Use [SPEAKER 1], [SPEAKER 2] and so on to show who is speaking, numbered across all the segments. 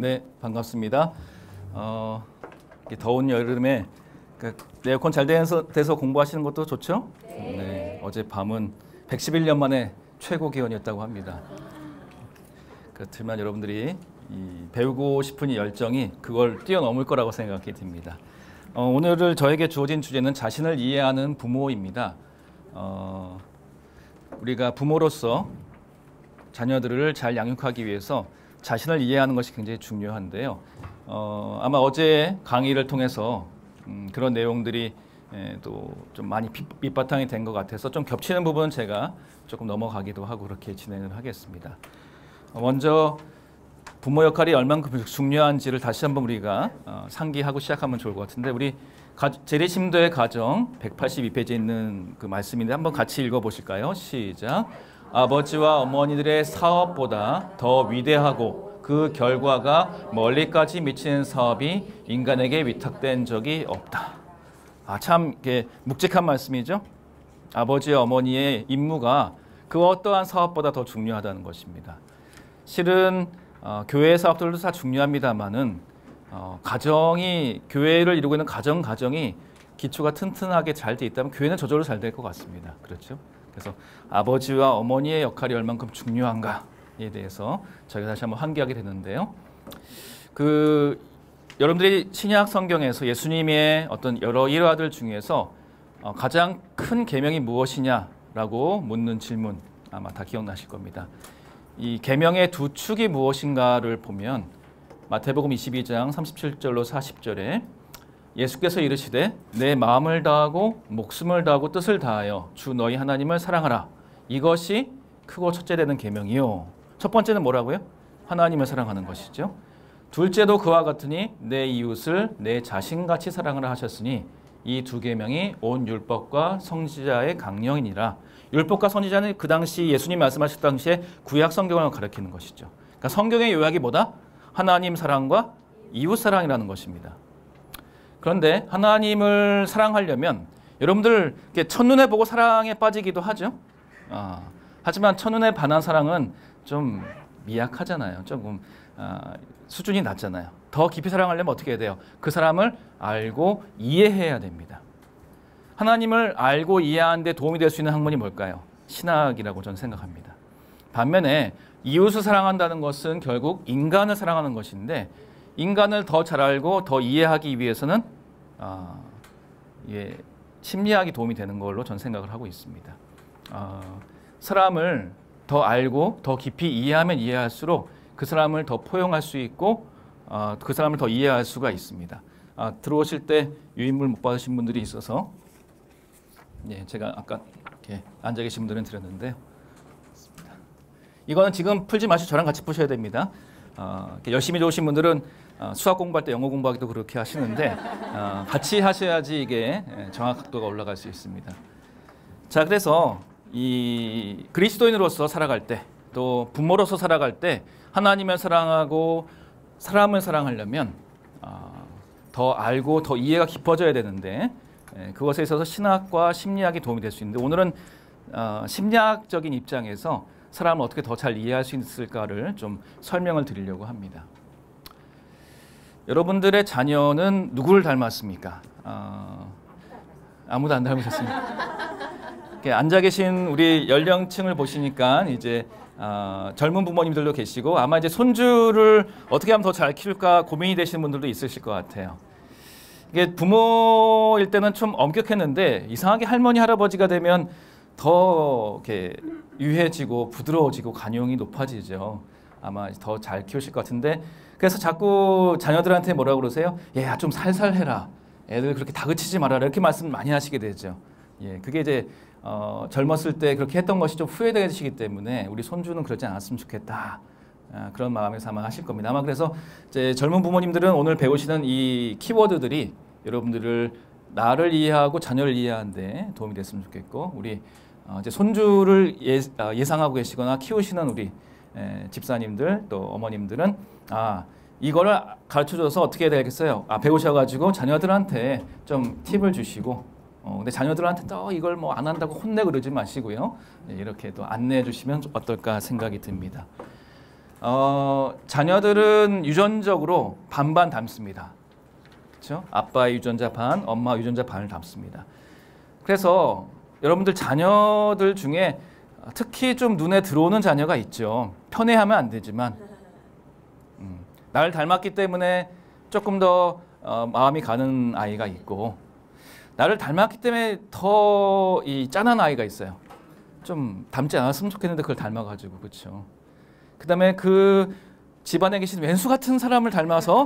[SPEAKER 1] 네, 반갑습니다. 더운 여름에 에어컨 잘 돼서 공부하시는 것도 좋죠? 네. 어제 밤은 111년 만에 최고 기온이었다고 합니다. 그렇지만 여러분들이 배우고 싶은 이 열정이 그걸 뛰어넘을 거라고 생각이 듭니다. 오늘 저에게 주어진 주제는 자신을 이해하는 부모입니다. 우리가 부모로서 자녀들을 잘 양육하기 위해서 자신을 이해하는 것이 굉장히 중요한데요. 아마 어제 강의를 통해서 그런 내용들이 또 좀 많이 밑바탕이 된 것 같아서 좀 겹치는 부분은 제가 조금 넘어가기도 하고 그렇게 진행을 하겠습니다. 먼저 부모 역할이 얼만큼 중요한지를 다시 한번 우리가 상기하고 시작하면 좋을 것 같은데, 우리 재래심도의 가정 182페이지에 있는 그 말씀인데 한번 같이 읽어보실까요? 시작. 아버지와 어머니들의 사업보다 더 위대하고 그 결과가 멀리까지 미치는 사업이 인간에게 위탁된 적이 없다. 참 묵직한 말씀이죠. 아버지와 어머니의 임무가 그 어떠한 사업보다 더 중요하다는 것입니다. 실은 교회 사업들도 다 중요합니다만은 가정이, 교회를 이루고 있는 가정이 기초가 튼튼하게 잘 돼 있다면 교회는 저절로 잘 될 것 같습니다. 그렇죠? 그래서 아버지와 어머니의 역할이 얼만큼 중요한가에 대해서 저희가 다시 한번 환기하게 되는데요. 여러분들이 신약 성경에서 예수님의 어떤 여러 일화들 중에서 가장 큰 계명이 무엇이냐라고 묻는 질문 아마 다 기억나실 겁니다. 이 계명의 두 축이 무엇인가를 보면 마태복음 22장 37절로 40절에 예수께서 이르시되 내 마음을 다하고 목숨을 다하고 뜻을 다하여 주 너희 하나님을 사랑하라. 이것이 크고 첫째 되는 계명이요. 첫 번째는 뭐라고요? 하나님을 사랑하는 것이죠. 둘째도 그와 같으니 내 이웃을 내 자신같이 사랑하라 하셨으니 이 두 계명이 온 율법과 선지자의 강령이니라. 율법과 선지자는 그 당시 예수님 말씀하셨을 당시에 구약 성경을 가리키는 것이죠. 그러니까 성경의 요약이 뭐다? 하나님 사랑과 이웃 사랑이라는 것입니다. 그런데 하나님을 사랑하려면 여러분들 첫눈에 보고 사랑에 빠지기도 하죠. 하지만 첫눈에 반한 사랑은 좀 미약하잖아요. 조금 수준이 낮잖아요. 더 깊이 사랑하려면 어떻게 해야 돼요? 그 사람을 알고 이해해야 됩니다. 하나님을 알고 이해하는 데 도움이 될 수 있는 학문이 뭘까요? 신학이라고 저는 생각합니다. 반면에 이웃을 사랑한다는 것은 결국 인간을 사랑하는 것인데, 인간을 더 잘 알고 더 이해하기 위해서는 심리학이 도움이 되는 걸로 저는 생각을 하고 있습니다. 사람을 더 알고 더 깊이 이해하면 이해할수록 그 사람을 더 포용할 수 있고 그 사람을 더 이해할 수가 있습니다. 들어오실 때 유인물 못 받으신 분들이 있어서 제가 아까 이렇게 앉아 계신 분들은 드렸는데요. 이거는 지금 풀지 마시고 저랑 같이 푸셔야 됩니다. 열심히 좋으신 분들은 수학 공부할 때 영어 공부하기도 그렇게 하시는데 같이 하셔야지 이게 정확도가 올라갈 수 있습니다. 자, 그래서 이 그리스도인으로서 살아갈 때, 또 부모로서 살아갈 때 하나님을 사랑하고 사람을 사랑하려면 더 알고 더 이해가 깊어져야 되는데, 그것에 있어서 신학과 심리학이 도움이 될 수 있는데, 오늘은 심리학적인 입장에서 사람을 어떻게 더 잘 이해할 수 있을까를 좀 설명을 드리려고 합니다. 여러분들의 자녀는 누구를 닮았습니까? 아무도 안 닮으셨습니까? 앉아 계신 우리 연령층을 보시니까 이제 젊은 부모님들도 계시고, 아마 이제 손주를 어떻게 하면 더 잘 키울까 고민이 되시는 분들도 있으실 것 같아요. 이게 부모일 때는 좀 엄격했는데 이상하게 할머니 할아버지가 되면 더 이렇게 유해지고 부드러워지고 간용이 높아지죠. 아마 더 잘 키우실 것 같은데, 그래서 자꾸 자녀들한테 뭐라고 그러세요? 얘야 좀 살살 해라. 애들 그렇게 다그치지 말아라. 이렇게 말씀 많이 하시게 되죠. 그게 이제 젊었을 때 그렇게 했던 것이 좀 후회되시기 때문에 우리 손주는 그러지 않았으면 좋겠다. 그런 마음에서 아마 하실 겁니다. 아마 그래서 이제 젊은 부모님들은 오늘 배우시는 이 키워드들이 여러분들을 나를 이해하고 자녀를 이해하는 데 도움이 됐으면 좋겠고, 우리 이제 손주를 예상하고 계시거나 키우시는 우리 집사님들 또 어머님들은 이거를 가르쳐줘서 어떻게 해야 되겠어요? 배우셔가지고 자녀들한테 좀 팁을 주시고, 근데 자녀들한테 또 이걸 뭐 안 한다고 혼내고 그러지 마시고요. 이렇게 또 안내해 주시면 어떨까 생각이 듭니다. 자녀들은 유전적으로 반반 닮습니다. 그렇죠? 아빠의 유전자 반, 엄마 유전자 반을 닮습니다. 그래서 여러분들 자녀들 중에 특히 좀 눈에 들어오는 자녀가 있죠. 편애하면 안 되지만 나를 닮았기 때문에 조금 더 마음이 가는 아이가 있고, 나를 닮았기 때문에 더 이 짠한 아이가 있어요. 좀 닮지 않았으면 좋겠는데 그걸 닮아가지고, 그렇죠. 그다음에 그 집안에 계신 왼수 같은 사람을 닮아서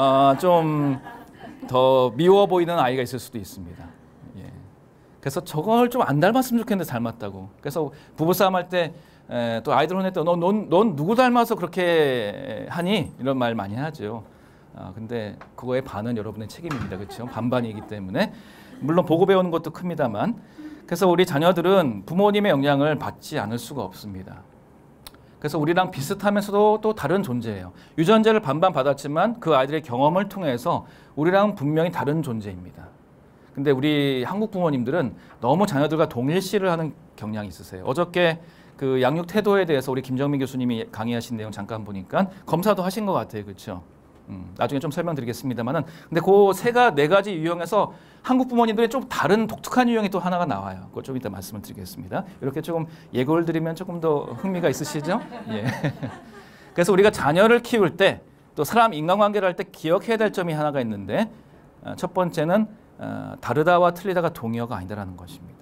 [SPEAKER 1] 좀 더 미워 보이는 아이가 있을 수도 있습니다. 예. 그래서 저걸 좀 안 닮았으면 좋겠는데 닮았다고. 그래서 부부싸움 할 때 또 아이들 혼낼 때 넌 누구 닮아서 그렇게 하니? 이런 말 많이 하죠. 근데 그거의 반은 여러분의 책임입니다. 그렇죠? 반반이기 때문에. 물론 보고 배우는 것도 큽니다만. 그래서 우리 자녀들은 부모님의 영향을 받지 않을 수가 없습니다. 그래서 우리랑 비슷하면서도 또 다른 존재예요. 유전자를 반반 받았지만 그 아이들의 경험을 통해서 우리랑 분명히 다른 존재입니다. 근데 우리 한국 부모님들은 너무 자녀들과 동일시를 하는 경향이 있으세요. 어저께 그 양육 태도에 대해서 우리 김정민 교수님이 강의하신 내용 잠깐 보니까 검사도 하신 것 같아요. 그렇죠? 나중에 좀 설명드리겠습니다만은, 근데 그 네 가지 유형에서 한국 부모님들의 좀 다른 독특한 유형이 또 하나가 나와요. 그거 좀 이따 말씀을 드리겠습니다. 이렇게 조금 예고를 드리면 조금 더 흥미가 있으시죠? 예. 그래서 우리가 자녀를 키울 때, 또 사람 인간관계를 할 때 기억해야 될 점이 하나가 있는데, 첫 번째는 다르다와 틀리다가 동의어가 아니다라는 것입니다.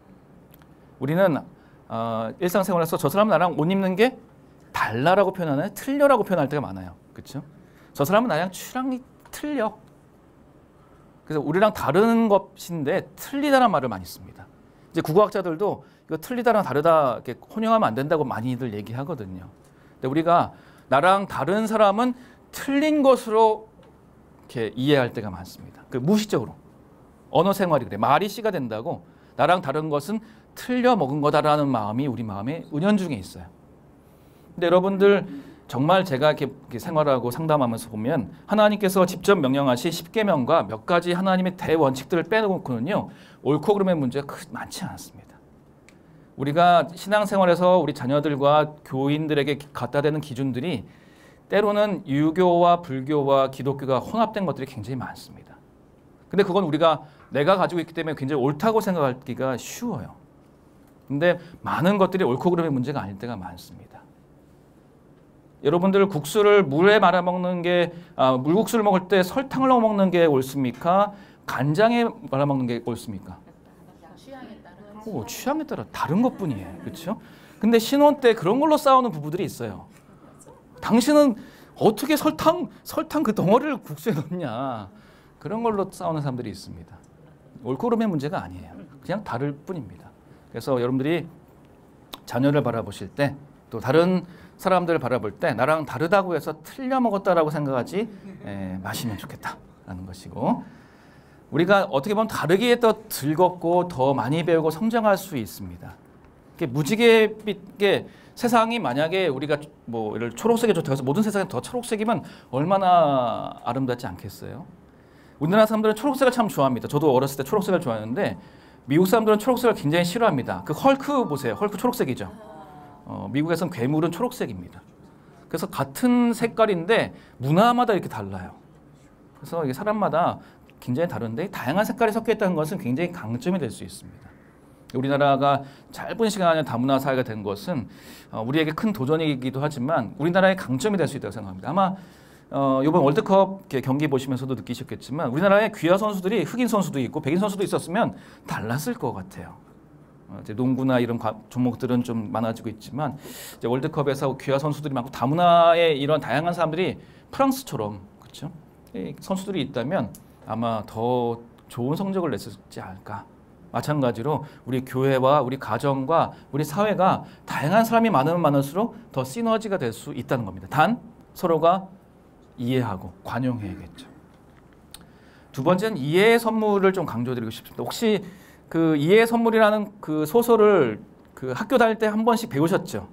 [SPEAKER 1] 우리는 일상생활에서 저 사람은 나랑 옷 입는 게 달라라고 표현하나요? 틀려라고 표현할 때가 많아요. 그렇죠? 저 사람은 나랑 취향이 틀려. 그래서 우리랑 다른 것인데 틀리다라는 말을 많이 씁니다. 이제 국어학자들도 이거 틀리다랑 다르다 이렇게 혼용하면 안 된다고 많이들 얘기하거든요. 근데 우리가 나랑 다른 사람은 틀린 것으로 이렇게 이해할 때가 많습니다. 그 무의식적으로. 언어 생활이 그래. 말이 씨가 된다고 나랑 다른 것은 틀려 먹은 거다라는 마음이 우리 마음에 은연중에 있어요. 근데 여러분들 정말 제가 이렇게 생활하고 상담하면서 보면 하나님께서 직접 명령하신 10계명과 몇 가지 하나님의 대원칙들을 빼놓고는요, 옳고 그름의 문제가 많지 않습니다. 우리가 신앙생활에서 우리 자녀들과 교인들에게 갖다 대는 기준들이 때로는 유교와 불교와 기독교가 혼합된 것들이 굉장히 많습니다. 근데 그건 내가 가지고 있기 때문에 굉장히 옳다고 생각하기가 쉬워요. 근데 많은 것들이 옳고 그름의 문제가 아닐 때가 많습니다. 여러분들 국수를 물에 말아 먹는 게 물국수를 먹을 때 설탕을 넣어 먹는 게 옳습니까? 간장에 말아 먹는 게 옳습니까? 취향에 따라 다른 것뿐이에요. 그렇죠? 근데 신혼 때 그런 걸로 싸우는 부부들이 있어요. 당신은 어떻게 설탕 그 덩어리를 국수에 넣냐? 그런 걸로 싸우는 사람들이 있습니다. 옳고 그름의 문제가 아니에요. 그냥 다를 뿐입니다. 그래서 여러분들이 자녀를 바라보실 때, 또 다른 사람들을 바라볼 때 나랑 다르다고 해서 틀려 먹었다라고 생각하지 마시면 좋겠다라는 것이고, 우리가 어떻게 보면 다르기에 더 즐겁고 더 많이 배우고 성장할 수 있습니다. 무지개빛게 세상이 만약에 우리가 뭐 예를 초록색이 좋다고 해서 모든 세상이 더 초록색이면 얼마나 아름답지 않겠어요? 우리나라 사람들은 초록색을 참 좋아합니다. 저도 어렸을 때 초록색을 좋아했는데 미국 사람들은 초록색을 굉장히 싫어합니다. 그 헐크 보세요. 헐크 초록색이죠. 미국에서는 괴물은 초록색입니다. 그래서 같은 색깔인데 문화마다 이렇게 달라요. 그래서 이게 사람마다 굉장히 다른데 다양한 색깔이 섞여 있다는 것은 굉장히 강점이 될 수 있습니다. 우리나라가 짧은 시간 안에 다문화 사회가 된 것은 우리에게 큰 도전이기도 하지만 우리나라의 강점이 될 수 있다고 생각합니다. 아마 이번 월드컵 경기 보시면서도 느끼셨겠지만 우리나라에 귀화 선수들이 흑인 선수도 있고 백인 선수도 있었으면 달랐을 것 같아요. 이제 농구나 이런 종목들은 좀 많아지고 있지만 이제 월드컵에서 귀화 선수들이 많고 다문화의 이런 다양한 사람들이 프랑스처럼 그렇죠? 선수들이 있다면 아마 더 좋은 성적을 냈을지 않을까. 마찬가지로 우리 교회와 우리 가정과 우리 사회가 다양한 사람이 많으면 많을수록 더 시너지가 될 수 있다는 겁니다. 단 서로가 이해하고 관용해야겠죠. 두 번째는 이해의 선물을 좀 강조드리고 싶습니다. 혹시 그 이해의 선물이라는 그 소설을 그 학교 다닐 때 한 번씩 배우셨죠?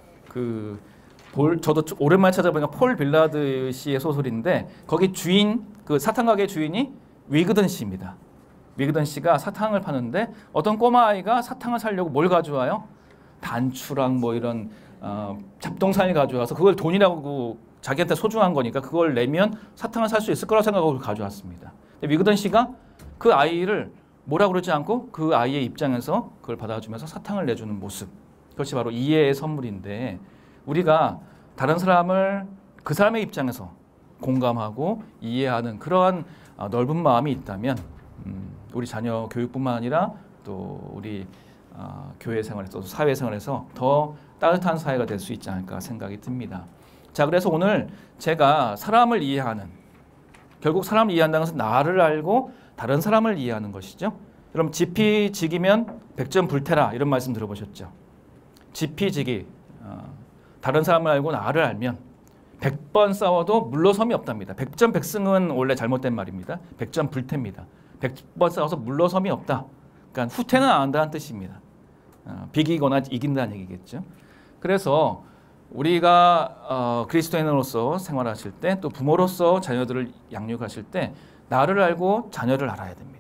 [SPEAKER 1] 저도 오랜만에 찾아보니까 폴 빌라드 씨의 소설인데 거기 주인 그 사탕 가게 주인이 위그던 씨입니다. 위그던 씨가 사탕을 파는데 어떤 꼬마 아이가 사탕을 사려고 뭘 가져와요? 단추랑 뭐 이런 잡동사니를 가져와서 그걸 돈이라고 자기한테 소중한 거니까 그걸 내면 사탕을 살 수 있을 거라고 생각하고 가져왔습니다. 근데 위그던 씨가 그 아이를 뭐라 그러지 않고 그 아이의 입장에서 그걸 받아주면서 사탕을 내주는 모습, 그것이 바로 이해의 선물인데, 우리가 다른 사람을 그 사람의 입장에서 공감하고 이해하는 그러한 넓은 마음이 있다면 우리 자녀 교육뿐만 아니라 또 우리 교회 생활에서, 사회 생활에서 더 따뜻한 사회가 될 수 있지 않을까 생각이 듭니다. 자, 그래서 오늘 제가 사람을 이해하는, 결국 사람을 이해한다는 것은 나를 알고 다른 사람을 이해하는 것이죠. 그럼 지피지기면 백전 불태라, 이런 말씀 들어보셨죠? 지피지기, 다른 사람을 알고 나를 알면 100번 싸워도 물러섬이 없답니다. 백전백승은 원래 잘못된 말입니다. 백전불태입니다. 100번 싸워서 물러섬이 없다. 그러니까 후퇴는 안 한다는 뜻입니다. 비기거나 이긴다는 얘기겠죠. 그래서 우리가 그리스도인으로서 생활하실 때, 또 부모로서 자녀들을 양육하실 때 나를 알고 자녀를 알아야 됩니다.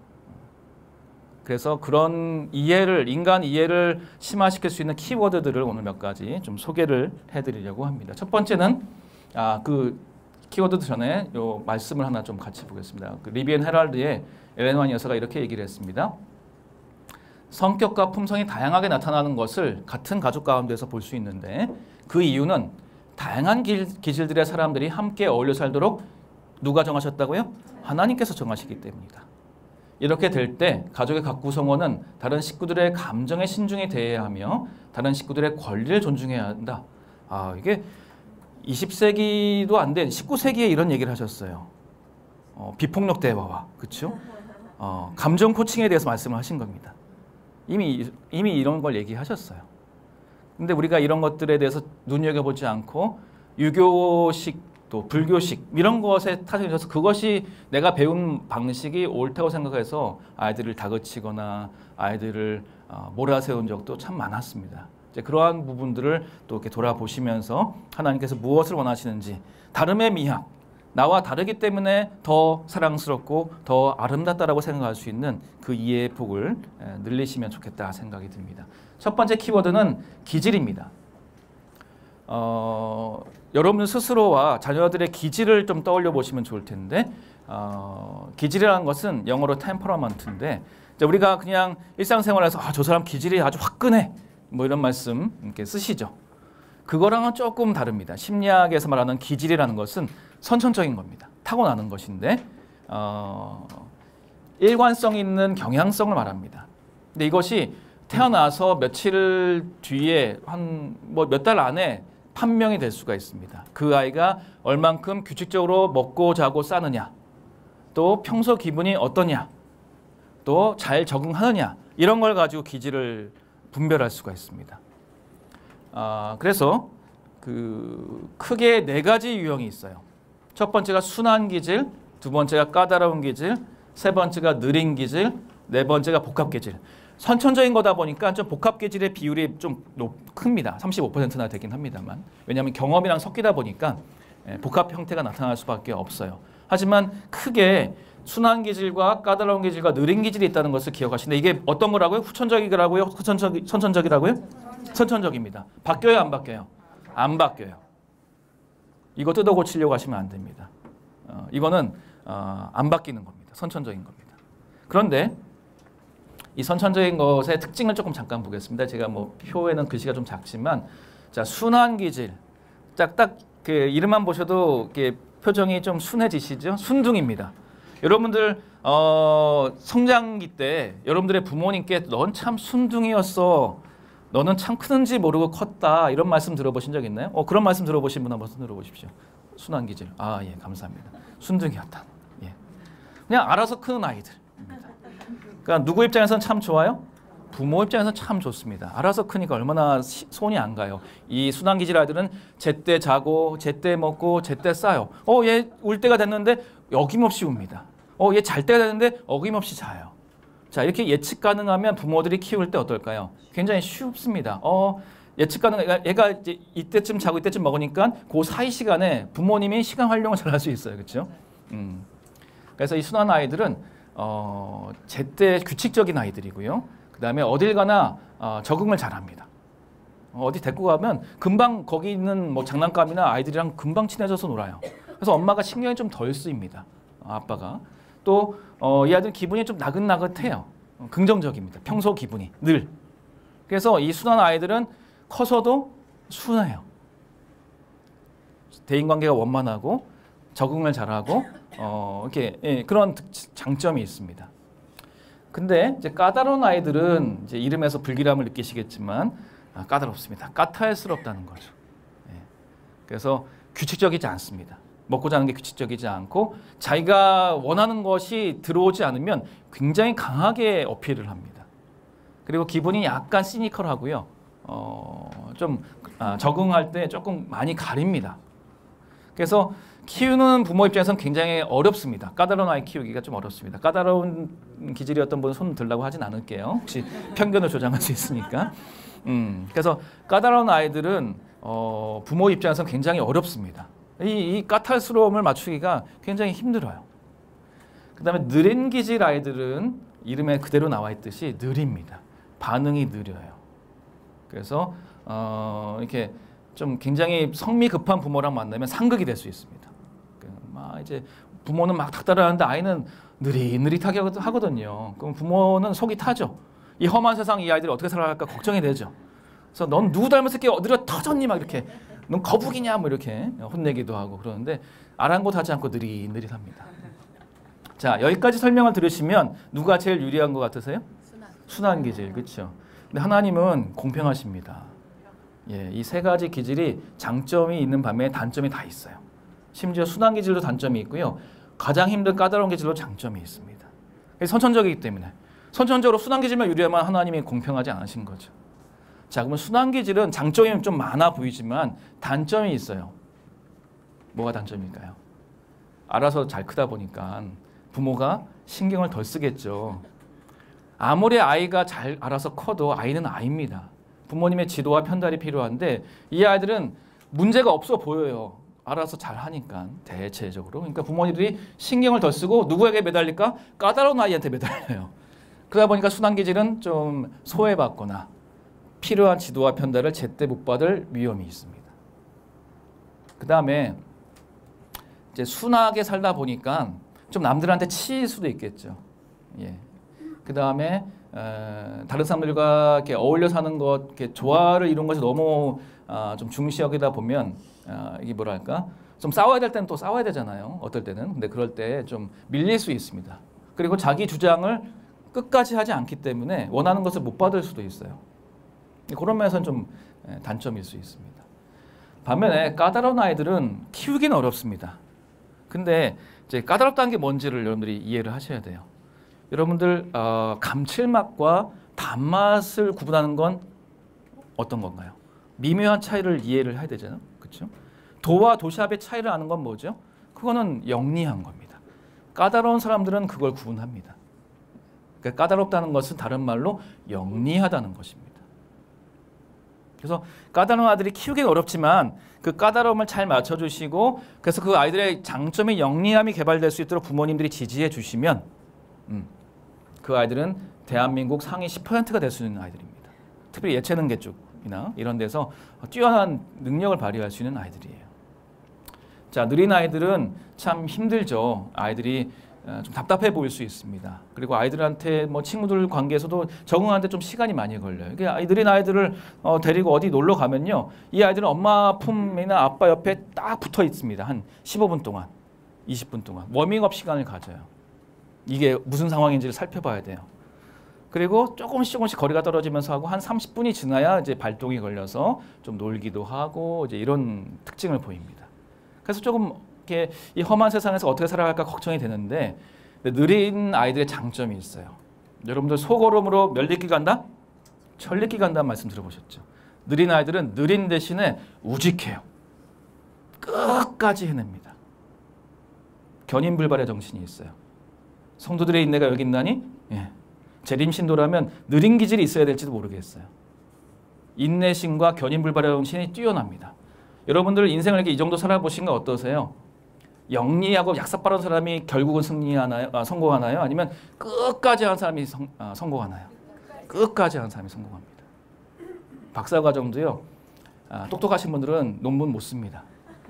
[SPEAKER 1] 그래서 그런 이해를, 인간 이해를 심화시킬 수 있는 키워드들을 오늘 몇 가지 좀 소개를 해드리려고 합니다. 첫 번째는 그 키워드 전에 요 말씀을 하나 좀 같이 보겠습니다. 그 리비엔 헤럴드의 엘렌 화이트 여사가 이렇게 얘기를 했습니다. 성격과 품성이 다양하게 나타나는 것을 같은 가족 가운데서 볼 수 있는데, 그 이유는 다양한 기질들의 사람들이 함께 어울려 살도록 누가 정하셨다고요? 하나님께서 정하시기 때문이다. 이렇게 될 때 가족의 각 구성원은 다른 식구들의 감정에 신중히 대해야 하며 다른 식구들의 권리를 존중해야 한다. 이게 20세기도 안 된 19세기에 이런 얘기를 하셨어요. 비폭력 대화와, 그렇죠? 감정 코칭에 대해서 말씀을 하신 겁니다. 이미 이런 걸 얘기하셨어요. 근데 우리가 이런 것들에 대해서 눈여겨보지 않고 유교식, 또 불교식 이런 것에 타격해서 그것이 내가 배운 방식이 옳다고 생각해서 아이들을 다그치거나 아이들을 몰아세운 적도 참 많았습니다. 이제 그러한 부분들을 또 이렇게 돌아보시면서 하나님께서 무엇을 원하시는지, 다름의 미학, 나와 다르기 때문에 더 사랑스럽고 더 아름답다라고 생각할 수 있는 그 이해의 폭을 늘리시면 좋겠다 생각이 듭니다. 첫 번째 키워드는 기질입니다. 여러분 스스로와 자녀들의 기질을 좀 떠올려 보시면 좋을 텐데, 기질이라는 것은 영어로 템퍼러먼트인데, 우리가 그냥 일상생활에서 저 사람 기질이 아주 화끈해, 뭐 이런 말씀 이렇게 쓰시죠. 그거랑은 조금 다릅니다. 심리학에서 말하는 기질이라는 것은 선천적인 겁니다. 타고나는 것인데 일관성 있는 경향성을 말합니다. 근데 이것이 태어나서 며칠 뒤에 한 몇 달 안에 판명이 될 수가 있습니다. 그 아이가 얼만큼 규칙적으로 먹고 자고 싸느냐, 또 평소 기분이 어떠냐, 또 잘 적응하느냐, 이런 걸 가지고 기질을 분별할 수가 있습니다. 그래서 크게 4가지 유형이 있어요. 첫 번째가 순한 기질, 두 번째가 까다로운 기질, 세 번째가 느린 기질, 네 번째가 복합 기질. 선천적인 거다 보니까 좀 복합 기질의 비율이 좀 큽니다. 35%나 되긴 합니다만. 왜냐하면 경험이랑 섞이다 보니까 복합 형태가 나타날 수밖에 없어요. 하지만 크게 순한 기질과 까다로운 기질과 느린 기질이 있다는 것을 기억하시는데, 이게 어떤 거라고요? 후천적이라고요? 선천적이라고요? 선천적입니다. 바뀌어요, 안 바뀌어요? 안 바뀌어요. 이거 뜯어 고치려고 하시면 안 됩니다. 이거는 안 바뀌는 겁니다. 선천적인 겁니다. 그런데 이 선천적인 것의 특징을 조금 잠깐 보겠습니다. 제가 뭐 표에는 글씨가 좀 작지만, 자, 순한 기질, 딱 그 이름만 보셔도 이렇게 표정이 좀 순해지시죠? 순둥입니다. 여러분들 성장기 때 여러분들의 부모님께 넌 참 순둥이였어, 너는 참 크는지 모르고 컸다, 이런 말씀 들어보신 적 있나요? 그런 말씀 들어보신 분 한번 손 들어보십시오. 순한 기질. 예, 감사합니다. 순둥이였다. 예. 그냥 알아서 크는 아이들. 그러니까 누구 입장에서는 참 좋아요? 부모 입장에서는 참 좋습니다. 알아서 크니까 얼마나 손이 안 가요. 이 순한 기질 아이들은 제때 자고 제때 먹고 제때 싸요. 얘 울 때가 됐는데 어김없이 웁니다. 얘 잘 때가 됐는데 어김없이 자요. 자, 이렇게 예측 가능하면 부모들이 키울 때 어떨까요? 굉장히 쉽습니다. 예측 가능, 얘가 이제 이때쯤 자고 이때쯤 먹으니까 그 사이 시간에 부모님이 시간 활용을 잘 할 수 있어요. 그렇죠? 그래서 이 순한 아이들은 제때 규칙적인 아이들이고요. 그 다음에 어딜 가나 적응을 잘합니다. 어디 데리고 가면 금방 거기 있는 뭐 장난감이나 아이들이랑 금방 친해져서 놀아요. 그래서 엄마가 신경이 좀 덜 쓰입니다. 아빠가. 또 이 아이들은 기분이 좀 나긋나긋해요. 긍정적입니다. 평소 기분이 늘. 그래서 이 순한 아이들은 커서도 순해요. 대인관계가 원만하고 적응을 잘하고 이렇게 그런 장점이 있습니다. 근데 이제 까다로운 아이들은 이제 이름에서 불길함을 느끼시겠지만 까다롭습니다. 까탈스럽다는 거죠. 그래서 규칙적이지 않습니다. 먹고 자는 게 규칙적이지 않고 자기가 원하는 것이 들어오지 않으면 굉장히 강하게 어필을 합니다. 그리고 기분이 약간 시니컬하고요. 좀 적응할 때 조금 많이 가립니다. 그래서 키우는 부모 입장에서는 굉장히 어렵습니다. 까다로운 아이 키우기가 좀 어렵습니다. 까다로운 기질이었던 분은 손 들라고 하진 않을게요. 혹시 편견을 조장할 수 있으니까. 그래서 까다로운 아이들은 부모 입장에서는 굉장히 어렵습니다. 이 까탈스러움을 맞추기가 굉장히 힘들어요. 그 다음에 느린 기질 아이들은 이름에 그대로 나와 있듯이 느립니다. 반응이 느려요. 그래서 이렇게 좀 굉장히 성미 급한 부모랑 만나면 상극이 될 수 있습니다. 막 이제 부모는 막 닥달하는데 아이는 느릿느릿하게 하거든요. 그럼 부모는 속이 타죠. 이 험한 세상 이 아이들이 어떻게 살아갈까 걱정이 되죠. 그래서 넌 누구 닮았을 게 느려 터졌니 막 이렇게 넌 거북이냐 뭐 이렇게 혼내기도 하고 그러는데 아랑곳하지 않고 느릿느릿합니다. 자, 여기까지 설명을 들으시면 누가 제일 유리한 것 같으세요? 순한 기질, 그렇죠? 근데 하나님은 공평하십니다. 예, 이 세 가지 기질이 장점이 있는 반면에 단점이 다 있어요. 심지어 순한 기질도 단점이 있고요. 가장 힘든 까다로운 기질도 장점이 있습니다. 선천적이기 때문에 선천적으로 순한 기질만 유리하면 하나님이 공평하지 않으신 거죠. 자, 그러면 순한 기질은 장점이 좀 많아 보이지만 단점이 있어요. 뭐가 단점일까요? 알아서 잘 크다 보니까 부모가 신경을 덜 쓰겠죠. 아무리 아이가 잘 알아서 커도 아이는 아이입니다. 부모님의 지도와 편달이 필요한데 이 아이들은 문제가 없어 보여요. 알아서 잘 하니까 대체적으로. 그러니까 부모님들이 신경을 덜 쓰고 누구에게 매달릴까? 까다로운 아이한테 매달려요. 그러다 보니까 순한 기질은 좀 소외받거나 필요한 지도와 편달을 제때 못 받을 위험이 있습니다. 그 다음에 이제 순하게 살다 보니까 좀 남들한테 치일 수도 있겠죠. 예. 그 다음에 다른 사람들과 이렇게 어울려 사는 것, 이렇게 조화를 이룬 것이 너무 좀 중시 여기다 보면 이게 뭐랄까 좀 싸워야 될 때는 또 싸워야 되잖아요. 어떨 때는. 근데 그럴 때 좀 밀릴 수 있습니다. 그리고 자기 주장을 끝까지 하지 않기 때문에 원하는 것을 못 받을 수도 있어요. 그런 면에서는 좀 단점일 수 있습니다. 반면에 까다로운 아이들은 키우기는 어렵습니다. 근데 이제 까다롭다는 게 뭔지를 여러분들이 이해를 하셔야 돼요. 여러분들 감칠맛과 단맛을 구분하는 건 어떤 건가요? 미묘한 차이를 이해를 해야 되잖아요. 그렇죠? 도와 도시압의 차이를 아는 건 뭐죠? 그거는 영리한 겁니다. 까다로운 사람들은 그걸 구분합니다. 그러니까 까다롭다는 것은 다른 말로 영리하다는 것입니다. 그래서 까다로운 아들이 키우기는 어렵지만 그 까다로움을 잘 맞춰주시고 그래서 그 아이들의 장점의 영리함이 개발될 수 있도록 부모님들이 지지해 주시면 그 아이들은 대한민국 상위 10%가 될 수 있는 아이들입니다. 특별히 예체능계 쪽이나 이런 데서 뛰어난 능력을 발휘할 수 있는 아이들이에요. 자, 느린 아이들은 참 힘들죠. 아이들이 좀 답답해 보일 수 있습니다. 그리고 아이들한테 뭐 친구들 관계에서도 적응하는데 좀 시간이 많이 걸려요. 느린 아이들을 데리고 어디 놀러 가면요, 이 아이들은 엄마 품이나 아빠 옆에 딱 붙어 있습니다. 한 15분 동안, 20분 동안 워밍업 시간을 가져요. 이게 무슨 상황인지를 살펴봐야 돼요. 그리고 조금씩 거리가 떨어지면서 하고 한 30분이 지나야 이제 발동이 걸려서 좀 놀기도 하고 이제 이런 특징을 보입니다. 그래서 조금 이렇게 이 험한 세상에서 어떻게 살아갈까 걱정이 되는데 느린 아이들의 장점이 있어요. 여러분들 소걸음으로 몇 리길 간다? 1000리길 간다는 말씀 들어보셨죠? 느린 아이들은 느린 대신에 우직해요. 끝까지 해냅니다. 견인불발의 정신이 있어요. 성도들의 인내가 여기 있나니? 예. 재림신도라면 느린 기질이 있어야 될지도 모르겠어요. 인내심과 견인불발의 정신이 뛰어납니다. 여러분들 인생을 이렇게 이 정도 살아보신 거 어떠세요? 영리하고 약삭빠른 사람이 결국은 성공하나요? 아니면 끝까지 한 사람이 성공하나요? 끝까지 한 사람이 성공합니다. 박사과정도요. 똑똑하신 분들은 논문 못 씁니다.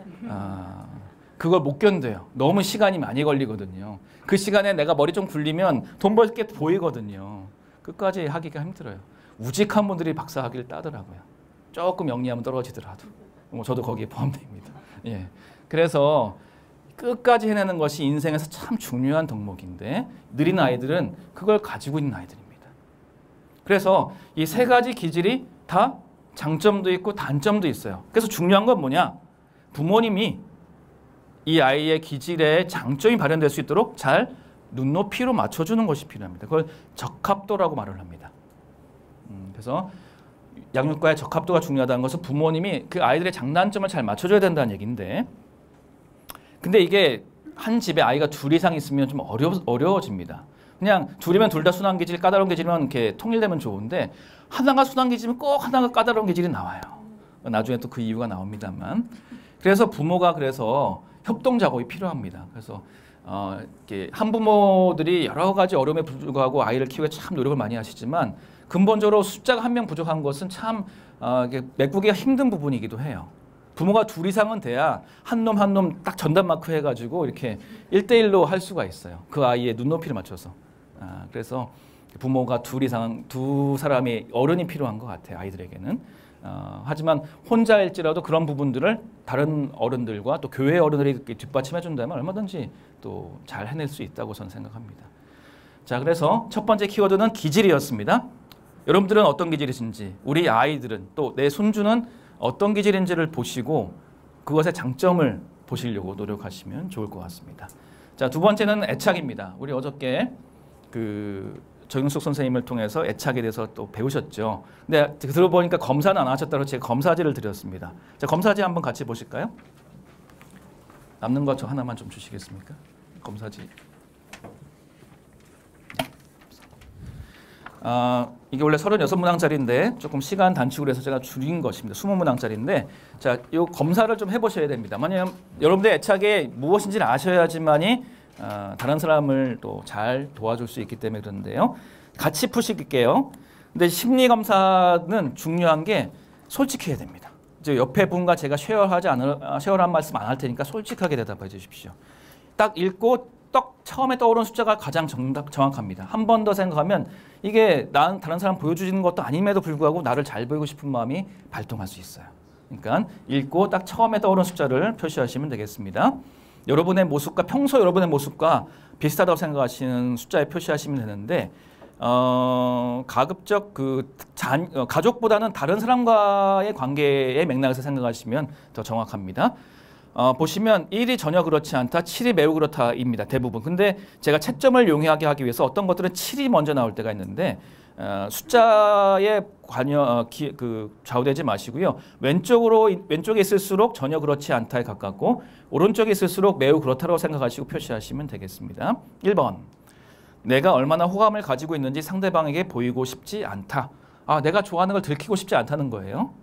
[SPEAKER 1] 그걸 못 견뎌요. 너무 시간이 많이 걸리거든요. 그 시간에 내가 머리 좀 굴리면 돈 벌 게 보이거든요. 끝까지 하기가 힘들어요. 우직한 분들이 박사학위를 따더라고요. 조금 영리하면 떨어지더라도. 뭐 저도 거기에 포함됩니다. 예. 그래서 끝까지 해내는 것이 인생에서 참 중요한 덕목인데 느린 아이들은 그걸 가지고 있는 아이들입니다. 그래서 이 세 가지 기질이 다 장점도 있고 단점도 있어요. 그래서 중요한 건 뭐냐? 부모님이 이 아이의 기질의 장점이 발현될 수 있도록 잘 눈높이로 맞춰주는 것이 필요합니다. 그걸 적합도라고 말을 합니다. 그래서 양육과의 적합도가 중요하다는 것은 부모님이 그 아이들의 장단점을 잘 맞춰줘야 된다는 얘기인데, 근데 이게 한 집에 아이가 둘 이상 있으면 좀 어려워집니다. 그냥 둘이면 둘 다 순한 기질, 까다로운 기질이면 이렇게 통일되면 좋은데 하나가 순한 기질이면 꼭 하나가 까다로운 기질이 나와요. 나중에 또 그 이유가 나옵니다만. 그래서 부모가 협동 작업이 필요합니다. 그래서 이렇게 한부모들이 여러 가지 어려움에 불구하고 아이를 키우기 참 노력을 많이 하시지만 근본적으로 숫자가 한 명 부족한 것은 참 메꾸기가 힘든 부분이기도 해요. 부모가 둘 이상은 돼야 한 놈 딱 전담 마크 해가지고 이렇게 1대1로 할 수가 있어요. 그 아이의 눈높이를 맞춰서. 그래서 부모가 둘 이상, 두 사람이 어른이 필요한 것 같아요. 아이들에게는. 하지만 혼자일지라도 그런 부분들을 다른 어른들과 또 교회 어른들이 뒷받침해 준다면 얼마든지 또 잘 해낼 수 있다고 저는 생각합니다. 자, 그래서 첫 번째 키워드는 기질이었습니다. 여러분들은 어떤 기질이신지, 우리 아이들은 또 내 손주는 어떤 기질인지를 보시고 그것의 장점을 보시려고 노력하시면 좋을 것 같습니다. 자, 두 번째는 애착입니다. 우리 어저께 정윤숙 선생님을 통해서 애착에 대해서 또 배우셨죠. 근데 들어보니까 검사는 안 하셨다고 제가 검사지를 드렸습니다. 자, 검사지 한번 같이 보실까요? 남는 거 저 하나만 좀 주시겠습니까? 검사지. 이게 원래 36문항짜리인데 조금 시간 단축을 해서 제가 줄인 것입니다. 20문항짜리인데 자, 이 검사를 좀 해보셔야 됩니다. 만약 여러분들 애착이 무엇인지를 아셔야지만이 다른 사람을 또 잘 도와줄 수 있기 때문에 그런데요. 같이 푸실게요. 근데 심리검사는 중요한 게 솔직해야 됩니다. 이제 옆에 분과 제가 쉐어한 말씀 안 할 테니까 솔직하게 대답해 주십시오. 딱 읽고 처음에 떠오르는 숫자가 가장 정확합니다. 한 번 더 생각하면 이게 다른 사람 보여주는 것도 아님에도 불구하고 나를 잘 보이고 싶은 마음이 발동할 수 있어요. 그러니까 읽고 딱 처음에 떠오르는 숫자를 표시하시면 되겠습니다. 여러분의 모습과 평소 여러분의 모습과 비슷하다고 생각하시는 숫자에 표시하시면 되는데 가급적 가족보다는 다른 사람과의 관계의 맥락에서 생각하시면 더 정확합니다. 보시면 1이 전혀 그렇지 않다, 7이 매우 그렇다입니다. 대부분. 근데 제가 채점을 용이하게 하기 위해서 어떤 것들은 7이 먼저 나올 때가 있는데 숫자에 좌우되지 마시고요. 왼쪽에 있을수록 전혀 그렇지 않다에 가깝고 오른쪽에 있을수록 매우 그렇다고 생각하시고 표시하시면 되겠습니다. 1번. 내가 얼마나 호감을 가지고 있는지 상대방에게 보이고 싶지 않다. 내가 좋아하는 걸 들키고 싶지 않다는 거예요.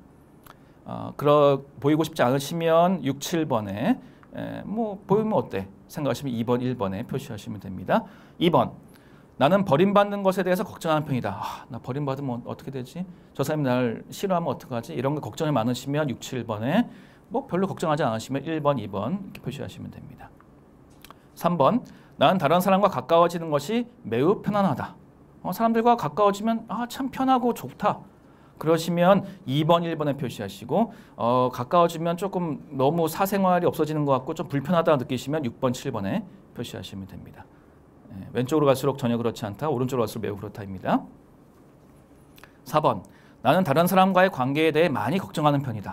[SPEAKER 1] 보이고 싶지 않으시면 6, 7번에 보이면 어때? 생각하시면 2번, 1번에 표시하시면 됩니다. 2번. 나는 버림받는 것에 대해서 걱정하는 편이다. 나 버림받으면 어떻게 되지? 저 사람이 날 싫어하면 어떡하지? 이런 거 걱정이 많으시면 6, 7번에 별로 걱정하지 않으시면 1번, 2번 이렇게 표시하시면 됩니다. 3번. 나는 다른 사람과 가까워지는 것이 매우 편안하다. 사람들과 가까워지면 참 편하고 좋다. 그러시면 2번, 1번에 표시하시고 가까워지면 조금 너무 사생활이 없어지는 것 같고 좀 불편하다 느끼시면 6번, 7번에 표시하시면 됩니다. 왼쪽으로 갈수록 전혀 그렇지 않다, 오른쪽으로 갈수록 매우 그렇다입니다. 4번. 나는 다른 사람과의 관계에 대해 많이 걱정하는 편이다.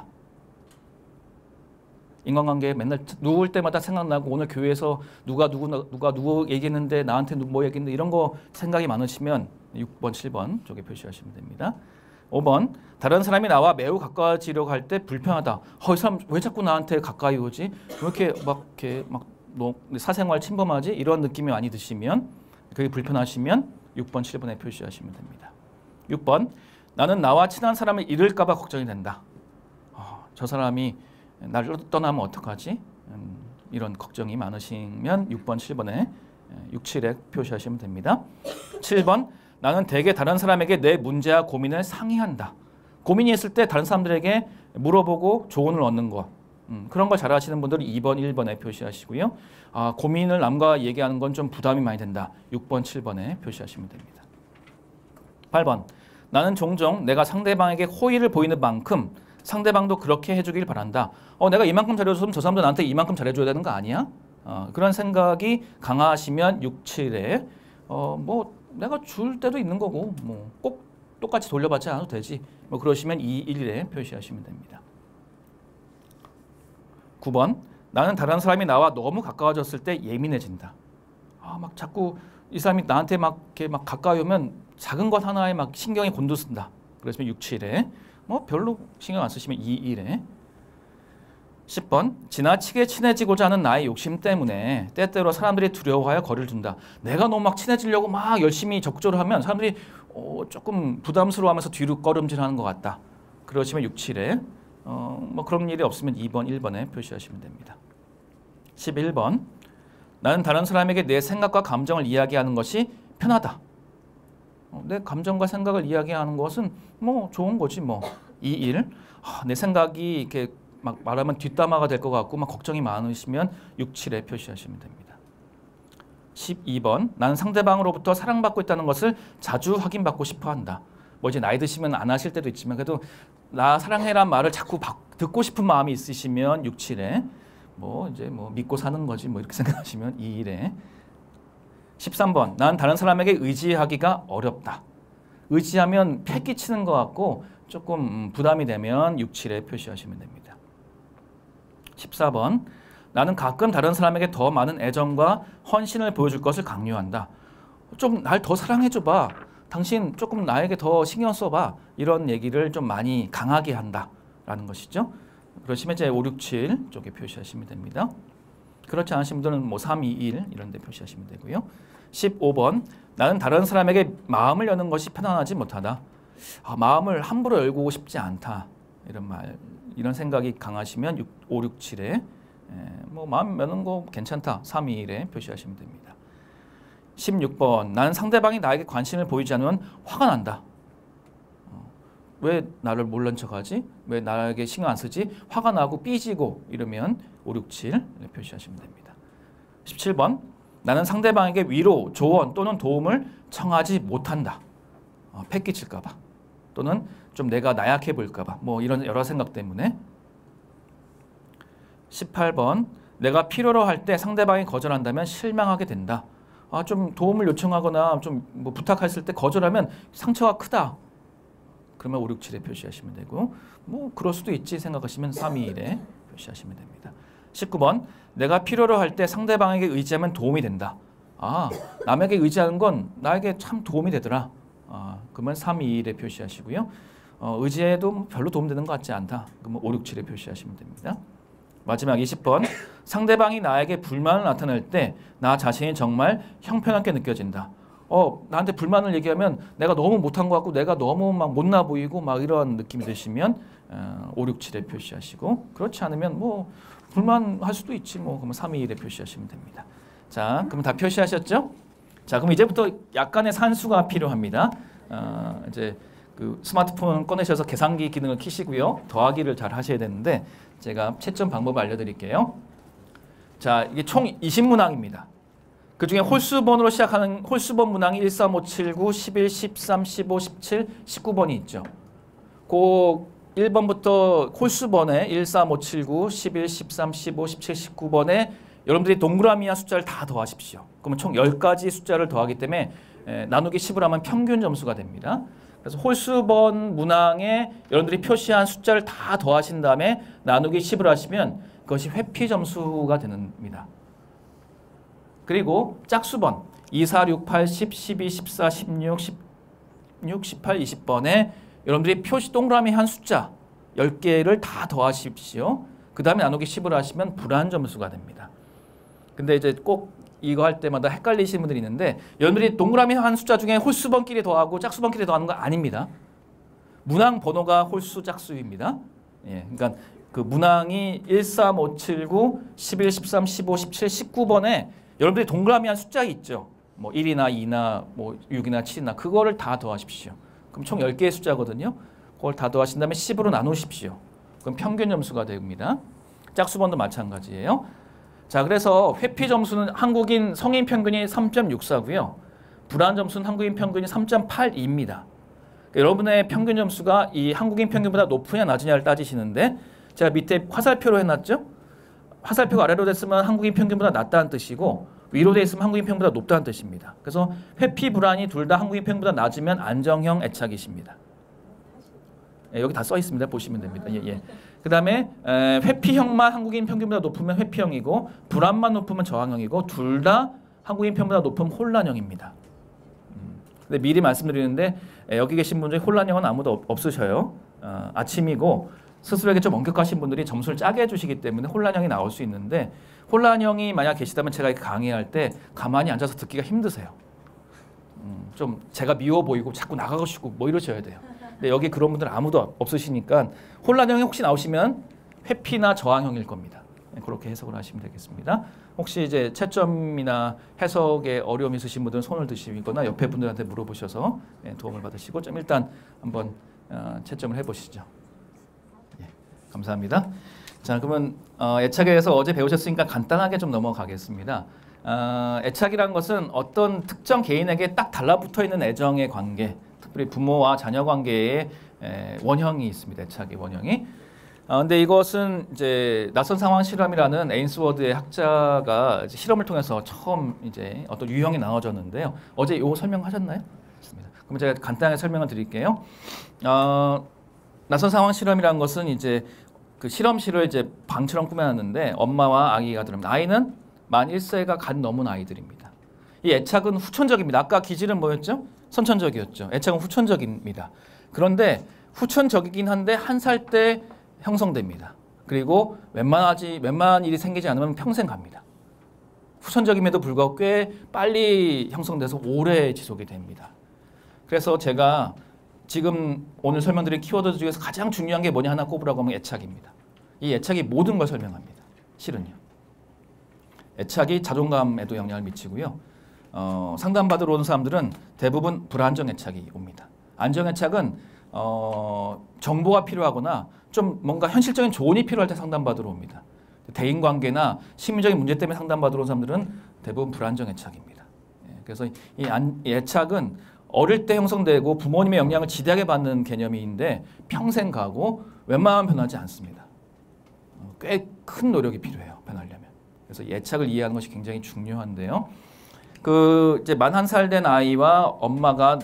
[SPEAKER 1] 인간관계 맨날 누울 때마다 생각나고 오늘 교회에서 누가 누구 얘기했는데 나한테 뭐 얘기했는데 이런 거 생각이 많으시면 6번, 7번 쪽에 표시하시면 됩니다. 5번. 다른 사람이 나와 매우 가까워지려고 할 때 불편하다. 이 사람 왜 자꾸 나한테 가까이 오지? 왜 이렇게 사생활 침범하지? 이런 느낌이 많이 드시면 그게 불편하시면 6번, 7번에 표시하시면 됩니다. 6번. 나는 나와 친한 사람을 잃을까 봐 걱정이 된다. 저 사람이 나를 떠나면 어떡하지? 이런 걱정이 많으시면 6번, 7번에 6, 7에 표시하시면 됩니다. 7번. 나는 대개 다른 사람에게 내 문제와 고민을 상의한다. 고민이 있을 때 다른 사람들에게 물어보고 조언을 얻는 거. 그런 걸 잘하시는 분들은 2번, 1번에 표시하시고요. 고민을 남과 얘기하는 건 좀 부담이 많이 된다. 6번, 7번에 표시하시면 됩니다. 8번. 나는 종종 내가 상대방에게 호의를 보이는 만큼 상대방도 그렇게 해주길 바란다. 내가 이만큼 잘해줬으면 저 사람도 나한테 이만큼 잘해줘야 되는 거 아니야? 그런 생각이 강하시면 6, 7에 뭐 내가 줄 때도 있는 거고 뭐 꼭 똑같이 돌려받지 않아도 되지. 뭐 그러시면 2, 1에 표시하시면 됩니다. 9번. 나는 다른 사람이 나와 너무 가까워졌을 때 예민해진다. 막 자꾸 이 사람이 나한테 막 이렇게 막 가까이 오면 작은 것 하나에 막 신경이 곤두쓴다. 그러시면 6, 7에 뭐 별로 신경 안 쓰시면 2, 1에 10번. 지나치게 친해지고자 하는 나의 욕심 때문에 때때로 사람들이 두려워하여 거리를 둔다. 내가 너무 막 친해지려고 막 열심히 적극적으로 하면 사람들이 조금 부담스러워하면서 뒤로 걸음질하는 것 같다. 그러시면 6, 7에 뭐 그런 일이 없으면 2번, 1번에 표시하시면 됩니다. 11번. 나는 다른 사람에게 내 생각과 감정을 이야기하는 것이 편하다. 내 감정과 생각을 이야기하는 것은 뭐 좋은 거지 뭐. 2, 1. 내 생각이 이렇게 막 말하면 뒷담화가 될 것 같고 막 걱정이 많으시면 6, 7에 표시하시면 됩니다. 12번. 나는 상대방으로부터 사랑받고 있다는 것을 자주 확인받고 싶어 한다. 뭐 이제 나이 드시면 안 하실 때도 있지만 그래도 나 사랑해란 말을 자꾸 듣고 싶은 마음이 있으시면 6, 7에 뭐 이제 뭐 믿고 사는 거지 뭐 이렇게 생각하시면 2, 1에 13번. 나는 다른 사람에게 의지하기가 어렵다. 의지하면 패 끼치는 것 같고 조금 부담이 되면 6, 7에 표시하시면 됩니다. 14번. 나는 가끔 다른 사람에게 더 많은 애정과 헌신을 보여줄 것을 강요한다. 좀 날 더 사랑해줘봐. 당신 조금 나에게 더 신경 써봐. 이런 얘기를 좀 많이 강하게 한다라는 것이죠. 그러시면 이제 5, 6, 7 쪽에 표시하시면 됩니다. 그렇지 않으신 분들은 뭐 3, 2, 1 이런 데 표시하시면 되고요. 15번. 나는 다른 사람에게 마음을 여는 것이 편안하지 못하다. 마음을 함부로 열고 싶지 않다. 이런 생각이 강하시면 5, 6, 7에 뭐 마음 여는 거 괜찮다. 3, 2, 1에 표시하시면 됩니다. 16번. 나는 상대방이 나에게 관심을 보이지 않으면 화가 난다. 왜 나를 모른 척하지? 왜 나에게 신경 안 쓰지? 화가 나고 삐지고 이러면 5, 6, 7 표시하시면 됩니다. 17번. 나는 상대방에게 위로, 조언 또는 도움을 청하지 못한다. 패 끼칠까 봐. 또는 좀 내가 나약해 보일까 봐. 뭐 이런 여러 생각 때문에. 18번. 내가 필요로 할 때 상대방이 거절한다면 실망하게 된다. 좀 도움을 요청하거나 좀 뭐 부탁했을 때 거절하면 상처가 크다. 그러면 5, 6, 7에 표시하시면 되고 뭐 그럴 수도 있지 생각하시면 3, 2, 1에 표시하시면 됩니다. 19번. 내가 필요로 할 때 상대방에게 의지하면 도움이 된다. 남에게 의지하는 건 나에게 참 도움이 되더라. 그러면 3, 2, 1에 표시하시고요. 의지해도 별로 도움되는 것 같지 않다. 그러면 5, 6, 7에 표시하시면 됩니다. 마지막 20번. 상대방이 나에게 불만을 나타낼 때 나 자신이 정말 형편없게 느껴진다. 나한테 불만을 얘기하면 내가 너무 못한 것 같고 내가 너무 막 못나 보이고 막 이런 느낌이 드시면 5, 6, 7에 표시하시고 그렇지 않으면 뭐 불만할 수도 있지 뭐 그러면 3, 2, 1에 표시하시면 됩니다. 자, 그럼 다 표시하셨죠? 자, 그럼 이제부터 약간의 산수가 필요합니다. 이제 그 스마트폰 꺼내셔서 계산기 기능을 켜시고요. 더하기를 잘 하셔야 되는데 제가 채점 방법을 알려드릴게요. 자, 이게 총 20문항입니다. 그 중에 홀수번으로 시작하는 홀수번 문항이 1, 3, 5, 7, 9, 11, 13, 15, 17, 19번이 있죠. 그 1번부터 홀수번에 1, 3, 5, 7, 9, 11, 13, 15, 17, 19번에 여러분들이 동그라미와 숫자를 다 더하십시오. 그러면 총 10가지 숫자를 더하기 때문에 나누기 10을 하면 평균 점수가 됩니다. 그래서 홀수번 문항에 여러분들이 표시한 숫자를 다 더하신 다음에 나누기 10을 하시면 그것이 회피 점수가 됩니다. 그리고 짝수번 2, 4, 6, 8, 10, 12, 14, 16, 16, 18, 20번에 여러분들이 표시 동그라미 한 숫자 10개를 다 더하십시오. 그 다음에 나누기 10을 하시면 불안 점수가 됩니다. 근데 이제 꼭 이거 할 때마다 헷갈리시는 분들이 있는데 여러분들이 동그라미 한 숫자 중에 홀수번끼리 더하고 짝수번끼리 더하는 거 아닙니다. 문항 번호가 홀수 짝수입니다. 그러니까 그 문항이 1, 3, 5, 7, 9, 11, 13, 15, 17, 19번에 여러분들이 동그라미 한 숫자 있죠. 뭐 1이나 2나 뭐 6이나 7이나 그거를 다 더하십시오. 그럼 총 10개의 숫자거든요. 그걸 다 더하신 다음에 10으로 나누십시오. 그럼 평균 점수가 됩니다. 짝수번도 마찬가지예요. 자, 그래서 회피 점수는 한국인 성인 평균이 3.64고요. 불안 점수는 한국인 평균이 3.82입니다. 여러분의 평균 점수가 이 한국인 평균보다 높으냐 낮으냐를 따지시는데 제가 밑에 화살표로 해놨죠. 화살표가 아래로 됐으면 한국인 평균보다 낮다는 뜻이고 위로 돼 있으면 한국인 평균보다 높다는 뜻입니다. 그래서 회피, 불안이 둘 다 한국인 평균보다 낮으면 안정형 애착이십니다. 예, 여기 다 써 있습니다. 보시면 됩니다. 예. 그 다음에 회피형만 한국인 평균보다 높으면 회피형이고 불안만 높으면 저항형이고 둘 다 한국인 평균보다 높으면 혼란형입니다. 근데 미리 말씀드리는데 여기 계신 분 중에 혼란형은 아무도 없으셔요. 아침이고 스스로에게 좀 엄격하신 분들이 점수를 짜게 해주시기 때문에 혼란형이 나올 수 있는데 혼란형이 만약 계시다면 제가 강의할 때 가만히 앉아서 듣기가 힘드세요. 좀 제가 미워 보이고 자꾸 나가고 싶고 뭐 이러셔야 돼요. 근데 여기 그런 분들 아무도 없으시니까 혼란형이 혹시 나오시면 회피나 저항형일 겁니다. 그렇게 해석을 하시면 되겠습니다. 혹시 이제 채점이나 해석에 어려움 있으신 분들은 손을 드시거나 옆에 분들한테 물어보셔서 도움을 받으시고 좀 일단 한번 채점을 해보시죠. 예, 감사합니다. 자, 그러면 애착에 대해서 어제 배우셨으니까 간단하게 좀 넘어가겠습니다. 애착이란 것은 어떤 특정 개인에게 딱 달라붙어 있는 애정의 관계, 특별히 부모와 자녀 관계의 원형이 있습니다. 애착의 원형이. 근데 이것은 이제 낯선 상황 실험이라는 에인스워드의 학자가 이제 실험을 통해서 처음 이제 어떤 유형이 나눠졌는데요. 어제 이거 설명하셨나요? 그럼 제가 간단하게 설명을 드릴게요. 낯선 상황 실험이라는 것은 이제 그 실험실을 이제 방처럼 꾸며놨는데 엄마와 아기가 들어옵니다. 아이는 만 1세가 간 넘은 아이들입니다. 이 애착은 후천적입니다. 아까 기질은 뭐였죠? 선천적이었죠. 애착은 후천적입니다. 그런데 후천적이긴 한데 한 살 때 형성됩니다. 그리고 웬만한 일이 생기지 않으면 평생 갑니다. 후천적임에도 불구하고 꽤 빨리 형성돼서 오래 지속이 됩니다. 그래서 제가 지금 오늘 설명드린 키워드 중에서 가장 중요한 게 뭐냐 하나 꼽으라고 하면 애착입니다. 이 애착이 모든 걸 설명합니다. 실은요. 애착이 자존감에도 영향을 미치고요. 상담받으러 오는 사람들은 대부분 불안정 애착이 옵니다. 안정 애착은 정보가 필요하거나 좀 뭔가 현실적인 조언이 필요할 때 상담받으러 옵니다. 대인관계나 심리적인 문제 때문에 상담받으러 온 사람들은 대부분 불안정 애착입니다. 그래서 이 애착은 어릴 때 형성되고 부모님의 영향을 지대하게 받는 개념인데 평생 가고 웬만하면 변하지 않습니다. 꽤 큰 노력이 필요해요. 변하려면. 그래서 이 애착을 이해하는 것이 굉장히 중요한데요. 이제 만 1살 된 아이와 엄마가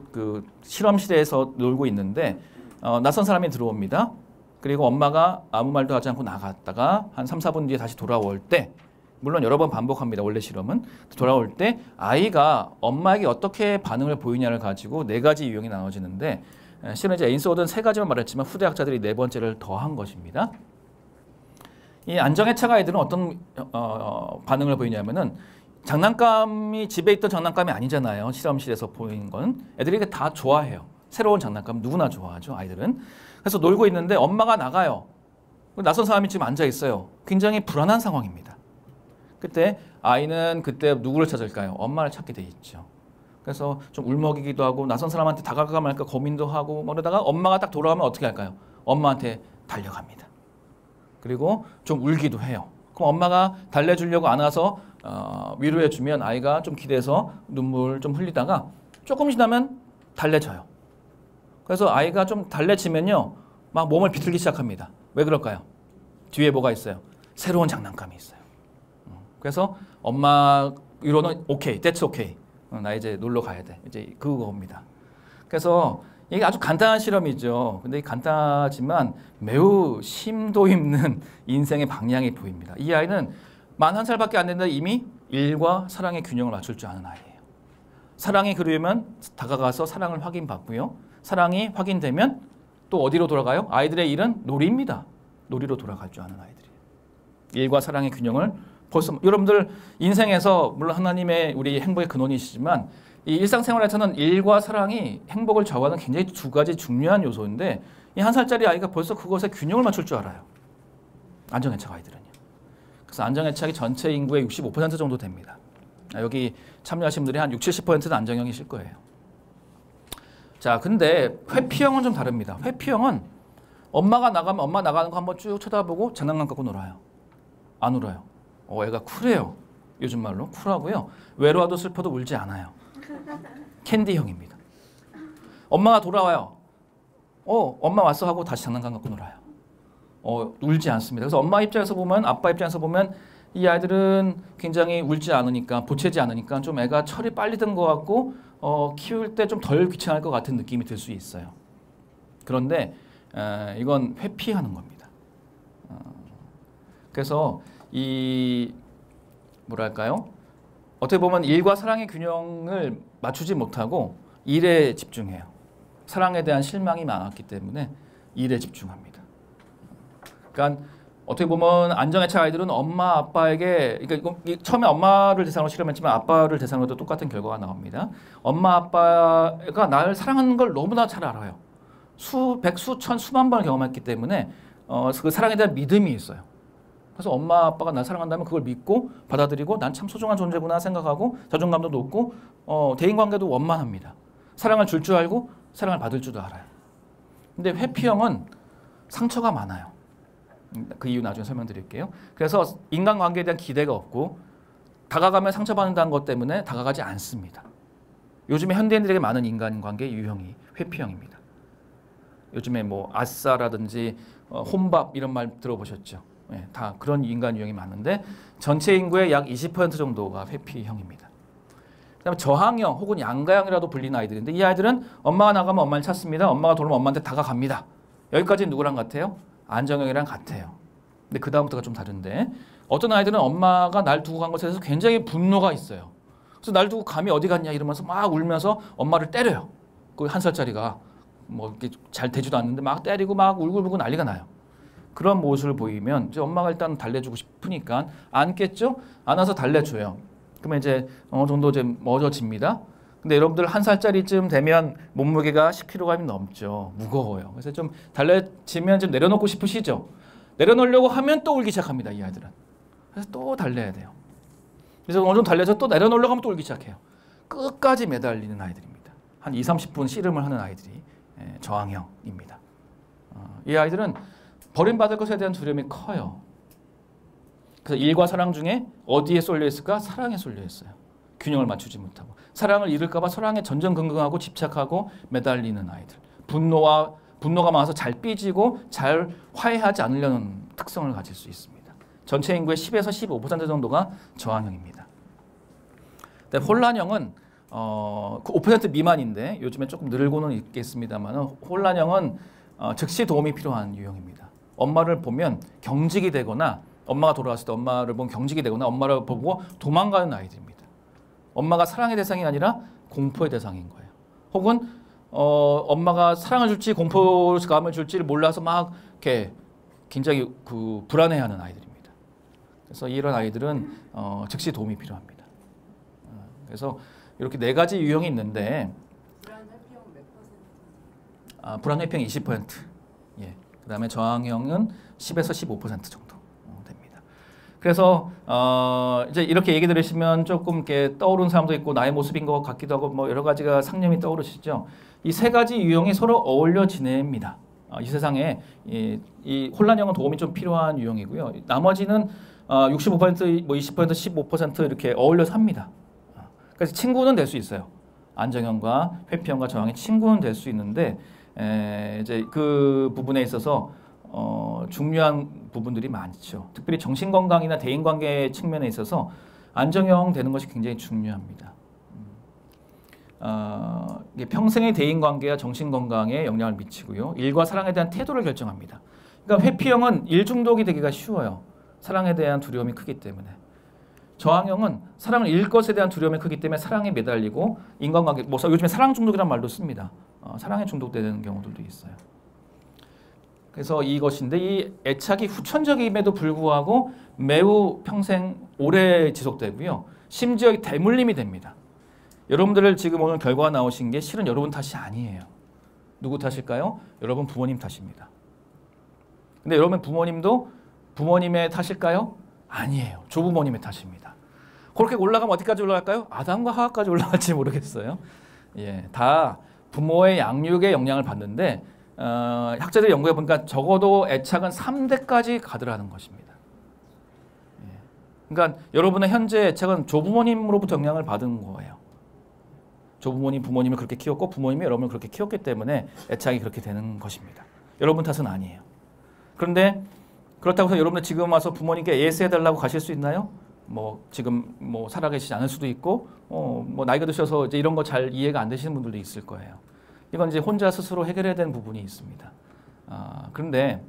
[SPEAKER 1] 실험실에서 놀고 있는데 낯선 사람이 들어옵니다. 그리고 엄마가 아무 말도 하지 않고 나갔다가 한 3, 4분 뒤에 다시 돌아올 때 물론 여러 번 반복합니다. 원래 실험은. 돌아올 때 아이가 엄마에게 어떻게 반응을 보이냐를 가지고 4가지 유형이 나눠지는데 실은 이제 에인스워드는 3가지만 말했지만 후대 학자들이 4번째를 더한 것입니다. 이 안정애착 아이들은 어떤 반응을 보이냐면은 장난감이 집에 있던 장난감이 아니잖아요. 실험실에서 보이는 건. 애들이 다 좋아해요. 새로운 장난감 누구나 좋아하죠. 아이들은. 그래서 놀고 있는데 엄마가 나가요. 낯선 사람이 지금 앉아 있어요. 굉장히 불안한 상황입니다. 그때 아이는 그때 누구를 찾을까요? 엄마를 찾게 돼 있죠. 그래서 좀 울먹이기도 하고 낯선 사람한테 다가가 말까 고민도 하고 그러다가 엄마가 딱 돌아오면 어떻게 할까요? 엄마한테 달려갑니다. 그리고 좀 울기도 해요. 그럼 엄마가 달래주려고 안아서 위로해주면 아이가 좀 기대서 눈물 좀 흘리다가 조금 지나면 달래져요. 그래서 아이가 좀 달래지면요. 막 몸을 비틀기 시작합니다. 왜 그럴까요? 뒤에 뭐가 있어요? 새로운 장난감이 있어요. 그래서 엄마 위로는 오케이, that's okay. 나 이제 놀러 가야 돼. 이제 그거입니다. 그래서 이게 아주 간단한 실험이죠. 근데 간단하지만 매우 심도 있는 인생의 방향이 보입니다. 이 아이는 만 1살밖에 안 됐는데 이미 일과 사랑의 균형을 맞출 줄 아는 아이예요. 사랑이 그리우면 다가가서 사랑을 확인받고요. 사랑이 확인되면 또 어디로 돌아가요? 아이들의 일은 놀이입니다. 놀이로 돌아갈 줄 아는 아이들이에요. 일과 사랑의 균형을 벌써 여러분들 인생에서 물론 하나님의 우리 행복의 근원이시지만 이 일상생활에서는 일과 사랑이 행복을 좌우하는 굉장히 2가지 중요한 요소인데 이 1살짜리 아이가 벌써 그것에 균형을 맞출 줄 알아요. 안정애착 아이들은요. 그래서 안정애착이 전체 인구의 65% 정도 됩니다. 여기 참여하신 분들이 한 60, 70%는 안정형이실 거예요. 자, 근데 회피형은 좀 다릅니다. 회피형은 엄마가 나가면 엄마 나가는 거 한번 쭉 쳐다보고 장난감 갖고 놀아요. 안 울어요. 애가 쿨해요. 요즘 말로 쿨하고요. 외로워도 슬퍼도 울지 않아요. 캔디형입니다. 엄마가 돌아와요. 엄마 왔어 하고 다시 장난감 갖고 놀아요. 울지 않습니다. 그래서 엄마 입장에서 보면, 아빠 입장에서 보면 이 아이들은 굉장히 울지 않으니까, 보채지 않으니까 좀 애가 철이 빨리 든 것 같고 키울 때 좀 덜 귀찮을 것 같은 느낌이 들 수 있어요. 그런데 이건 회피하는 겁니다. 그래서 이 뭐랄까요? 어떻게 보면 일과 사랑의 균형을 맞추지 못하고 일에 집중해요. 사랑에 대한 실망이 많았기 때문에 일에 집중합니다. 그러니까 어떻게 보면 안정애착 아이들은 엄마 아빠에게, 그러니까 처음에 엄마를 대상으로 실험했지만 아빠를 대상으로도 똑같은 결과가 나옵니다. 엄마 아빠가 나를 사랑하는 걸 너무나 잘 알아요. 백, 수천, 수만 번을 경험했기 때문에 그 사랑에 대한 믿음이 있어요. 그래서 엄마 아빠가 날 사랑한다면 그걸 믿고 받아들이고 난 참 소중한 존재구나 생각하고 자존감도 높고 대인관계도 원만합니다. 사랑을 줄 줄 알고 사랑을 받을 줄도 알아요. 근데 회피형은 상처가 많아요. 그 이유 나중에 설명드릴게요. 그래서 인간관계에 대한 기대가 없고 다가가면 상처받는다는 것 때문에 다가가지 않습니다. 요즘에 현대인들에게 많은 인간관계 유형이 회피형입니다. 요즘에 뭐 아싸라든지 혼밥 이런 말 들어보셨죠? 네, 다 그런 인간 유형이 많은데 전체 인구의 약 20% 정도가 회피형입니다. 그다음에 저항형 혹은 양가형이라도 불리는 아이들인데 이 아이들은 엄마가 나가면 엄마를 찾습니다. 엄마가 돌아오면 엄마한테 다가갑니다. 여기까지는 누구랑 같아요? 안정형이랑 같아요. 근데 그 다음부터가 좀 다른데 어떤 아이들은 엄마가 날 두고 간 것에 대해서 굉장히 분노가 있어요. 그래서 날 두고 감히 어디 갔냐 이러면서 막 울면서 엄마를 때려요. 그 1살짜리가 뭐 이렇게 잘 되지도 않는데 막 때리고 막 울고불고 난리가 나요. 그런 모습을 보이면 이제 엄마가 일단 달래주고 싶으니까 안겠죠? 안아서 달래줘요. 그러면 이제 어느 정도 이제 멎어집니다. 근데 여러분들 1살짜리쯤 되면 몸무게가 10kg이 넘죠. 무거워요. 그래서 좀 달래지면 좀 내려놓고 싶으시죠? 내려놓으려고 하면 또 울기 시작합니다. 이 아이들은. 그래서 또 달래야 돼요. 그래서 어느 정도 달래서 또 내려놓으려고 하면 또 울기 시작해요. 끝까지 매달리는 아이들입니다. 한 20-30분 씨름을 하는 아이들이 저항형입니다. 이 아이들은 버림받을 것에 대한 두려움이 커요. 그래서 일과 사랑 중에 어디에 쏠려 있을까? 사랑에 쏠려 있어요. 균형을 맞추지 못하고 사랑을 잃을까 봐 사랑에 전전긍긍하고 집착하고 매달리는 아이들. 분노가 많아서 잘 삐지고 잘 화해하지 않으려는 특성을 가질 수 있습니다. 전체 인구의 10에서 15% 정도가 저항형입니다. 근데 혼란형은 5% 미만인데 요즘에 조금 늘고는 있겠습니다만 혼란형은 즉시 도움이 필요한 유형입니다. 엄마를 보면 경직이 되거나 엄마가 돌아왔을 때 엄마를 보면 경직이 되거나 엄마를 보고 도망가는 아이들입니다. 엄마가 사랑의 대상이 아니라 공포의 대상인 거예요. 혹은 엄마가 사랑을 줄지 공포감을 줄지를 몰라서 막 이렇게 굉장히 불안해하는 아이들입니다. 그래서 이런 아이들은 즉시 도움이 필요합니다. 그래서 이렇게 4가지 유형이 있는데
[SPEAKER 2] 불안회피형 몇 %?
[SPEAKER 1] 불안회피형 20%. 예. 그다음에 저항형은 10에서 15% 정도 됩니다. 그래서 이제 이렇게 얘기 들으시면 조금 이렇게 떠오르는 사람도 있고 나의 모습인 것 같기도 하고 뭐 여러 가지가 상념이 떠오르시죠. 이 3가지 유형이 서로 어울려 지냅니다. 이 세상에 이 혼란형은 도움이 좀 필요한 유형이고요. 나머지는 65%, 뭐 20%, 15% 이렇게 어울려 삽니다. 그래서 친구는 될 수 있어요. 안정형과 회피형과 저항의 친구는 될 수 있는데 이제 그 부분에 있어서 중요한 부분들이 많죠. 특별히 정신건강이나 대인관계 측면에 있어서 안정형 되는 것이 굉장히 중요합니다. 이게 평생의 대인관계와 정신건강에 영향을 미치고요. 일과 사랑에 대한 태도를 결정합니다. 그러니까 회피형은 일 중독이 되기가 쉬워요. 사랑에 대한 두려움이 크기 때문에. 저항형은 사랑을 잃을 것에 대한 두려움이 크기 때문에 사랑에 매달리고 인간관계, 뭐 요즘에 사랑 중독이라는 말도 씁니다. 사랑에 중독되는 경우들도 있어요. 그래서 이것인데 이 애착이 후천적임에도 불구하고 매우 평생 오래 지속되고요. 심지어 대물림이 됩니다. 여러분들 지금 오늘 결과가 나오신 게 실은 여러분 탓이 아니에요. 누구 탓일까요? 여러분 부모님 탓입니다. 근데 여러분 부모님도 부모님의 탓일까요? 아니에요. 조부모님의 탓입니다. 그렇게 올라가면 어디까지 올라갈까요? 아담과 하와까지 올라갈지 모르겠어요. 예, 다 부모의 양육에 영향을 받는데 학자들이 연구해 보니까 적어도 애착은 3대까지 가더라는 것입니다. 그러니까 여러분의 현재 애착은 조부모님으로부터 영향을 받은 거예요. 조부모님, 부모님을 그렇게 키웠고 부모님이 여러분을 그렇게 키웠기 때문에 애착이 그렇게 되는 것입니다. 여러분 탓은 아니에요. 그런데 그렇다고 해서 여러분들 지금 와서 부모님께 AS 해달라고 가실 수 있나요? 뭐 지금 뭐 살아계시지 않을 수도 있고 뭐 나이가 드셔서 이제 이런 거 잘 이해가 안 되시는 분들도 있을 거예요. 이건 이제 혼자 스스로 해결해야 되는 부분이 있습니다. 그런데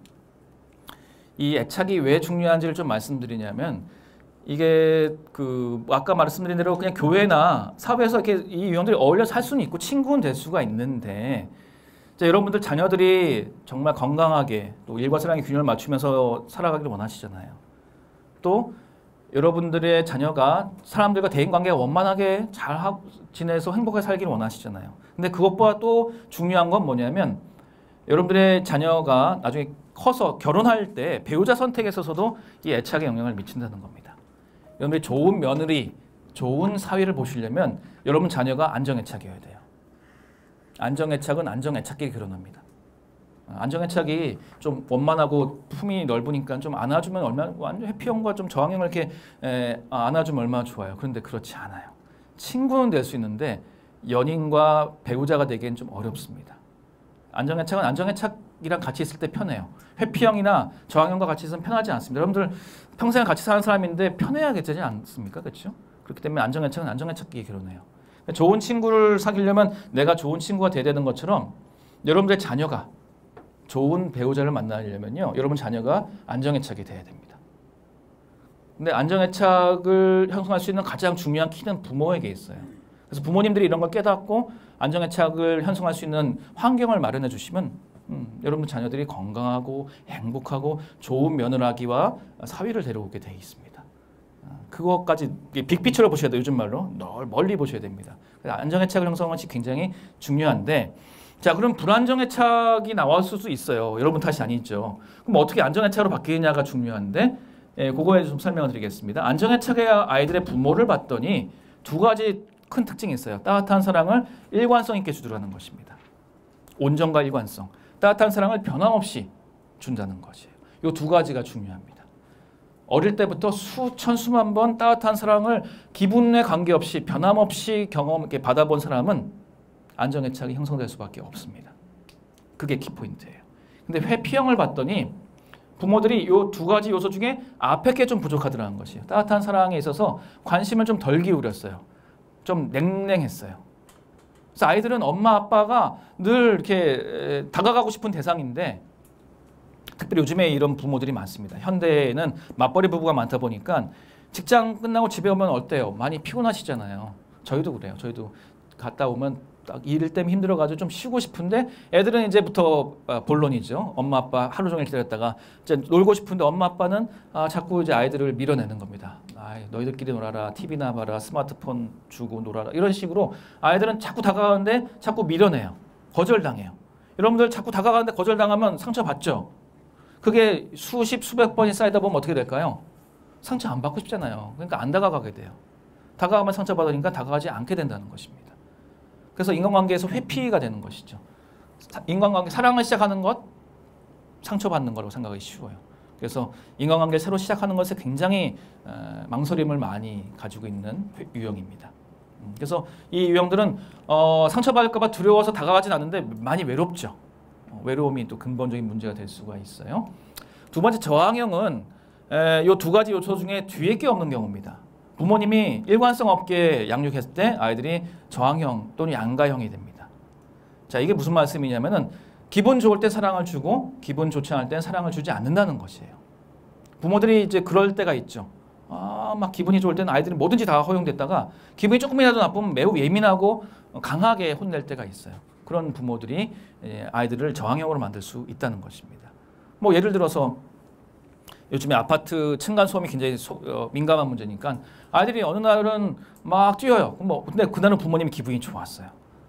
[SPEAKER 1] 이 애착이 왜 중요한지를 좀 말씀드리냐면 이게 아까 말씀드린 대로 그냥 교회나 사회에서 이렇게 이 유형들이 어울려 살 수는 있고 친구는 될 수가 있는데 자, 여러분들 자녀들이 정말 건강하게 또 일과 사랑의 균형을 맞추면서 살아가기를 원하시잖아요. 또 여러분들의 자녀가 사람들과 대인관계가 원만하게 잘 지내서 행복하게 살기를 원하시잖아요. 근데 그것보다 또 중요한 건 뭐냐면 여러분들의 자녀가 나중에 커서 결혼할 때 배우자 선택에 있어서도 이 애착에 영향을 미친다는 겁니다. 여러분들이 좋은 며느리, 좋은 사위를 보시려면 여러분 자녀가 안정애착이어야 돼요. 안정애착은 안정애착끼리 결혼합니다. 안정애착이 좀 원만하고 품이 넓으니까 좀 안아주면 얼마나 완전 회피형과 좀 저항형을 이렇게 안아주면 얼마나 좋아요. 그런데 그렇지 않아요. 친구는 될 수 있는데 연인과 배우자가 되기엔 좀 어렵습니다. 안정애착은 안정애착이랑 같이 있을 때 편해요. 회피형이나 저항형과 같이 있으면 편하지 않습니다. 여러분들 평생 같이 사는 사람인데 편해야 되지 않습니까? 그렇죠? 그렇기 때문에 안정애착은 안정애착끼리 결혼해요. 좋은 친구를 사귀려면 내가 좋은 친구가 돼야 되는 것처럼 여러분들의 자녀가 좋은 배우자를 만나려면요, 여러분 자녀가 안정애착이 돼야 됩니다. 근데 안정애착을 형성할 수 있는 가장 중요한 키는 부모에게 있어요. 그래서 부모님들이 이런 걸 깨닫고 안정애착을 형성할 수 있는 환경을 마련해 주시면 여러분 자녀들이 건강하고 행복하고 좋은 며느라기와 사위를 데려오게 돼 있습니다. 그것까지 빅피처로 보셔야 돼요. 요즘 말로 멀리 보셔야 됩니다. 안정애착을 형성하는 것이 굉장히 중요한데 자, 그럼 불안정애착이 나왔을 수 있어요. 여러분 탓이 아니죠. 그럼 어떻게 안정애착으로 바뀌느냐가 중요한데 그거에 좀 설명을 드리겠습니다. 안정애착의 아이들의 부모를 봤더니 두 가지 큰 특징이 있어요. 따뜻한 사랑을 일관성 있게 주더라는 것입니다. 온정과 일관성. 따뜻한 사랑을 변함없이 준다는 것이에요. 이 두 가지가 중요합니다. 어릴 때부터 수천 수만 번 따뜻한 사랑을 기분에 관계없이 변함없이 경험하게 받아본 사람은 안정애착이 형성될 수밖에 없습니다. 그게 키포인트예요. 근데 회피형을 봤더니 부모들이 이 두 가지 요소 중에 앞에 게 좀 부족하더라는 것이에요. 따뜻한 사랑에 있어서 관심을 좀 덜 기울였어요. 좀 냉랭했어요. 그래서 아이들은 엄마 아빠가 늘 이렇게 다가가고 싶은 대상인데 특별히 요즘에 이런 부모들이 많습니다. 현대에는 맞벌이 부부가 많다 보니까 직장 끝나고 집에 오면 어때요? 많이 피곤하시잖아요. 저희도 그래요. 저희도 갔다 오면 딱 일 때문에 힘들어가지고 좀 쉬고 싶은데 애들은 이제부터 본론이죠. 엄마 아빠 하루 종일 기다렸다가 이제 놀고 싶은데 엄마 아빠는 자꾸 이제 아이들을 밀어내는 겁니다. 너희들끼리 놀아라, TV나 봐라, 스마트폰 주고 놀아라 이런 식으로 아이들은 자꾸 다가가는데 자꾸 밀어내요. 거절당해요. 여러분들 자꾸 다가가는데 거절당하면 상처받죠. 그게 수십 수백 번이 쌓이다 보면 어떻게 될까요? 상처 안 받고 싶잖아요. 그러니까 안 다가가게 돼요. 다가가면 상처받으니까 다가가지 않게 된다는 것입니다. 그래서 인간관계에서 회피가 되는 것이죠. 인간관계, 사랑을 시작하는 것, 상처받는 거라고 생각하기 쉬워요. 그래서 인간관계를 새로 시작하는 것에 굉장히 망설임을 많이 가지고 있는 유형입니다. 그래서 이 유형들은 상처받을까 봐 두려워서 다가가진 않는데 많이 외롭죠. 외로움이 또 근본적인 문제가 될 수가 있어요. 두 번째 저항형은 이 두 가지 요소 중에 뒤에 게 없는 경우입니다. 부모님이 일관성 없게 양육했을 때 아이들이 저항형 또는 양가형이 됩니다. 자, 이게 무슨 말씀이냐면은 기분 좋을 때 사랑을 주고 기분 좋지 않을 때 사랑을 주지 않는다는 것이에요. 부모들이 이제 그럴 때가 있죠. 막 기분이 좋을 때는 아이들이 뭐든지 다 허용됐다가 기분이 조금이라도 나쁘면 매우 예민하고 강하게 혼낼 때가 있어요. 그런 부모들이 아이들을 저항형으로 만들 수 있다는 것입니다. 뭐 예를 들어서 요즘에 아파트 층간소음이 굉장히 민감한 문제니까 아이들이 어느 날은 막 뛰어요. 근데 그날은 부모님이 기분이 좋았어요.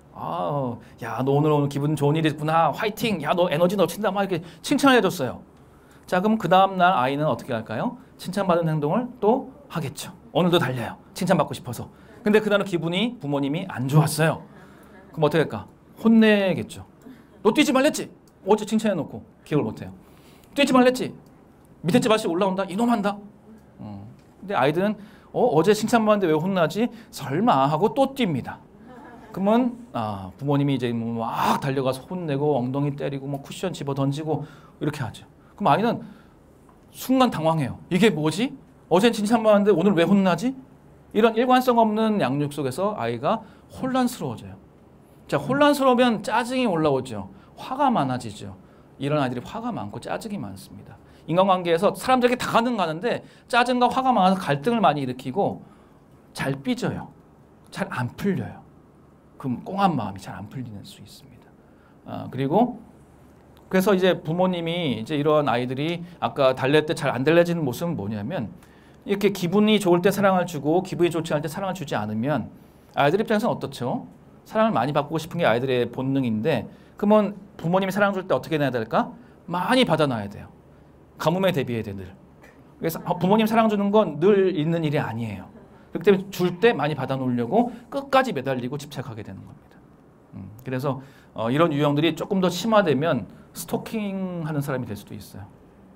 [SPEAKER 1] 야, 너 오늘 기분 좋은 일이 있구나. 화이팅. 야, 너 에너지 넘친다. 막 이렇게 칭찬을 해줬어요. 자, 그럼 그 다음날 아이는 어떻게 할까요? 칭찬받은 행동을 또 하겠죠. 오늘도 달려요. 칭찬받고 싶어서. 근데 그날은 기분이 부모님이 안 좋았어요. 그럼 어떻게 할까? 혼내겠죠. 너 뛰지 말랬지? 어제 칭찬해놓고 기억을 못해요. 뛰지 말랬지? 밑에 집 아저씨 올라온다? 이놈 한다? 근데 아이들은 어제 칭찬받았는데 왜 혼나지? 설마 하고 또 뜁니다. 그러면 부모님이 이제 막 달려가서 혼내고 엉덩이 때리고 뭐 쿠션 집어 던지고 이렇게 하죠. 그럼 아이는 순간 당황해요. 이게 뭐지? 어젠 칭찬받았는데 오늘 왜 혼나지? 이런 일관성 없는 양육 속에서 아이가 혼란스러워져요. 자, 혼란스러우면 짜증이 올라오죠. 화가 많아지죠. 이런 아이들이 화가 많고 짜증이 많습니다. 인간관계에서 사람들에게 다 가는데 짜증과 화가 많아서 갈등을 많이 일으키고 잘 삐져요. 잘 안 풀려요. 그럼 꽁한 마음이 잘 안 풀리는 수 있습니다. 그리고 그래서 이제 부모님이 이제 이런 아이들이 아까 달랠 때 잘 안 달래지는 모습은 뭐냐면 이렇게 기분이 좋을 때 사랑을 주고 기분이 좋지 않을 때 사랑을 주지 않으면 아이들 입장에서는 어떻죠? 사랑을 많이 받고 싶은 게 아이들의 본능인데 그러면 부모님이 사랑 줄 때 어떻게 해야 될까? 많이 받아놔야 돼요. 가뭄에 대비해야 돼 늘. 그래서 부모님 사랑 주는 건 늘 있는 일이 아니에요. 그렇기 때문에 줄 때 많이 받아놓으려고 끝까지 매달리고 집착하게 되는 겁니다. 그래서 이런 유형들이 조금 더 심화되면 스토킹하는 사람이 될 수도 있어요.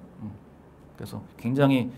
[SPEAKER 1] 그래서 굉장히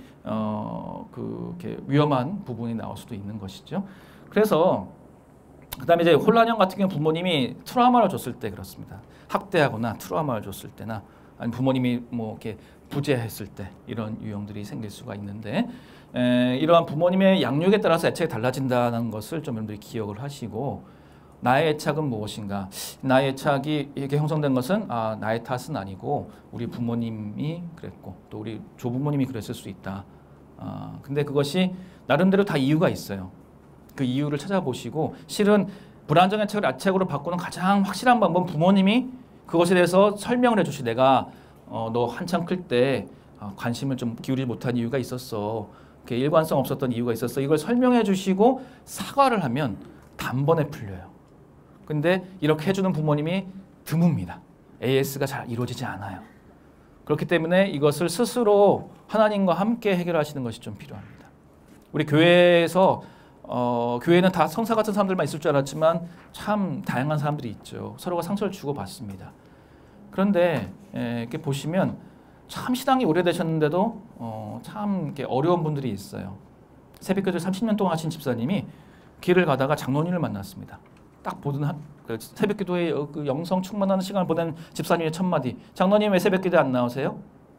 [SPEAKER 1] 그렇게 위험한 부분이 나올 수도 있는 것이죠. 그래서 그다음에 이제 혼란형 같은 경우 부모님이 트라우마를 줬을 때 그렇습니다. 학대하거나 트라우마를 줬을 때나 아니면 부모님이 뭐 이렇게 부재했을 때 이런 유형들이 생길 수가 있는데 이러한 부모님의 양육에 따라서 애착이 달라진다는 것을 좀 여러분들이 기억을 하시고 나의 애착은 무엇인가? 나의 애착이 이렇게 형성된 것은 나의 탓은 아니고 우리 부모님이 그랬고 또 우리 조부모님이 그랬을 수 있다. 근데 그것이 나름대로 다 이유가 있어요. 그 이유를 찾아보시고 실은 불안정 애착을 애착으로 바꾸는 가장 확실한 방법은 부모님이 그것에 대해서 설명을 해주시. 내가 너 한참 클 때 관심을 좀 기울이지 못한 이유가 있었어. 일관성 없었던 이유가 있었어. 이걸 설명해 주시고 사과를 하면 단번에 풀려요. 근데 이렇게 해주는 부모님이 드뭅니다. AS가 잘 이루어지지 않아요. 그렇기 때문에 이것을 스스로 하나님과 함께 해결하시는 것이 좀 필요합니다. 우리 교회에서 교회는 다 성사 같은 사람들만 있을 줄 알았지만 참 다양한 사람들이 있죠. 서로가 상처를 주고받습니다. 그런데 이렇게 보시면 참 신앙이 오래되셨는데도 참 이렇게 어려운 분들이 있어요. 새벽기도를 30년 동안 하신 집사님이 길을 가다가 장로님을 만났습니다. 딱 보던 새벽기도에 그 영성 충만하는 시간을 보낸 집사님의 첫마디. 장로님 왜 새벽기도에 안 나오세요?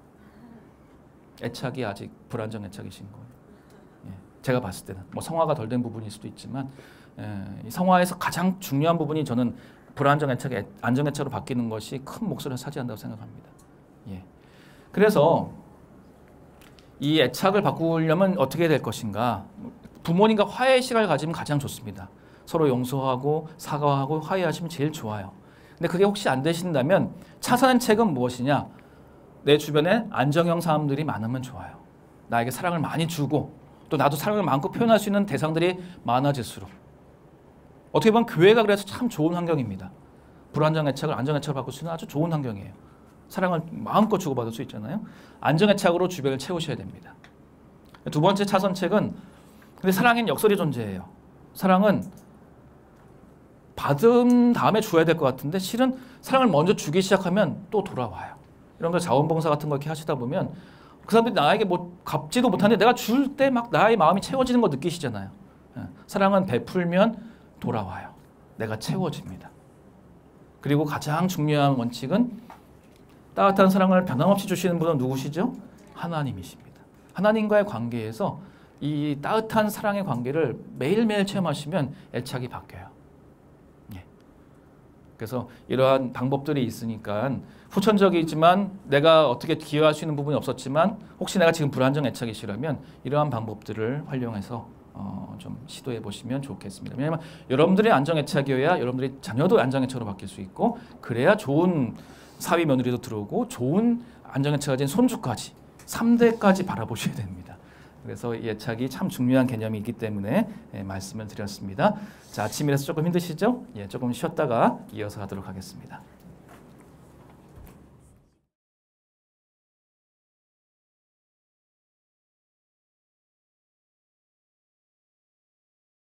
[SPEAKER 1] 애착이 아직 불안정 애착이신 거예요. 제가 봤을 때는 뭐 성화가 덜 된 부분일 수도 있지만 성화에서 가장 중요한 부분이 저는 불안정 애착이 안정 애착으로 바뀌는 것이 큰 몫을 차지한다고 생각합니다. 그래서 이 애착을 바꾸려면 어떻게 될 것인가? 부모님과 화해의 시간을 가지면 가장 좋습니다. 서로 용서하고 사과하고 화해하시면 제일 좋아요. 근데 그게 혹시 안 되신다면 차선의 책은 무엇이냐? 내 주변에 안정형 사람들이 많으면 좋아요. 나에게 사랑을 많이 주고 또 나도 사랑을 마음껏 표현할 수 있는 대상들이 많아질수록 어떻게 보면 교회가 그래서 참 좋은 환경입니다. 불안정 애착을 안정 애착을 바꿀 수 있는 아주 좋은 환경이에요. 사랑을 마음껏 주고받을 수 있잖아요. 안정 애착으로 주변을 채우셔야 됩니다. 두 번째 차선책은 근데 사랑은 역설이 존재해요. 사랑은 받은 다음에 줘야 될 것 같은데 실은 사랑을 먼저 주기 시작하면 또 돌아와요. 이런 걸 자원봉사 같은 거 이렇게 하시다 보면 그 사람들이 나에게 뭐 갚지도 못하는데 내가 줄 때 막 나의 마음이 채워지는 거 느끼시잖아요. 사랑은 베풀면 돌아와요. 내가 채워집니다. 그리고 가장 중요한 원칙은 따뜻한 사랑을 변함없이 주시는 분은 누구시죠? 하나님이십니다. 하나님과의 관계에서 이 따뜻한 사랑의 관계를 매일매일 체험하시면 애착이 바뀌어요. 그래서 이러한 방법들이 있으니까 후천적이지만 내가 어떻게 기여할 수 있는 부분이 없었지만 혹시 내가 지금 불안정 애착이시라면 이러한 방법들을 활용해서 좀 시도해 보시면 좋겠습니다. 왜냐하면 여러분들의 안정 애착이어야 여러분들의 자녀도 안정 애착으로 바뀔 수 있고 그래야 좋은 사위 며느리도 들어오고 좋은 안정 애착을 가진 손주까지 3대까지 바라보셔야 됩니다. 그래서 이 애착이 참 중요한 개념이 있기 때문에 말씀을 드렸습니다. 자, 아침이라서 조금 힘드시죠? 조금 쉬었다가 이어서 하도록 하겠습니다.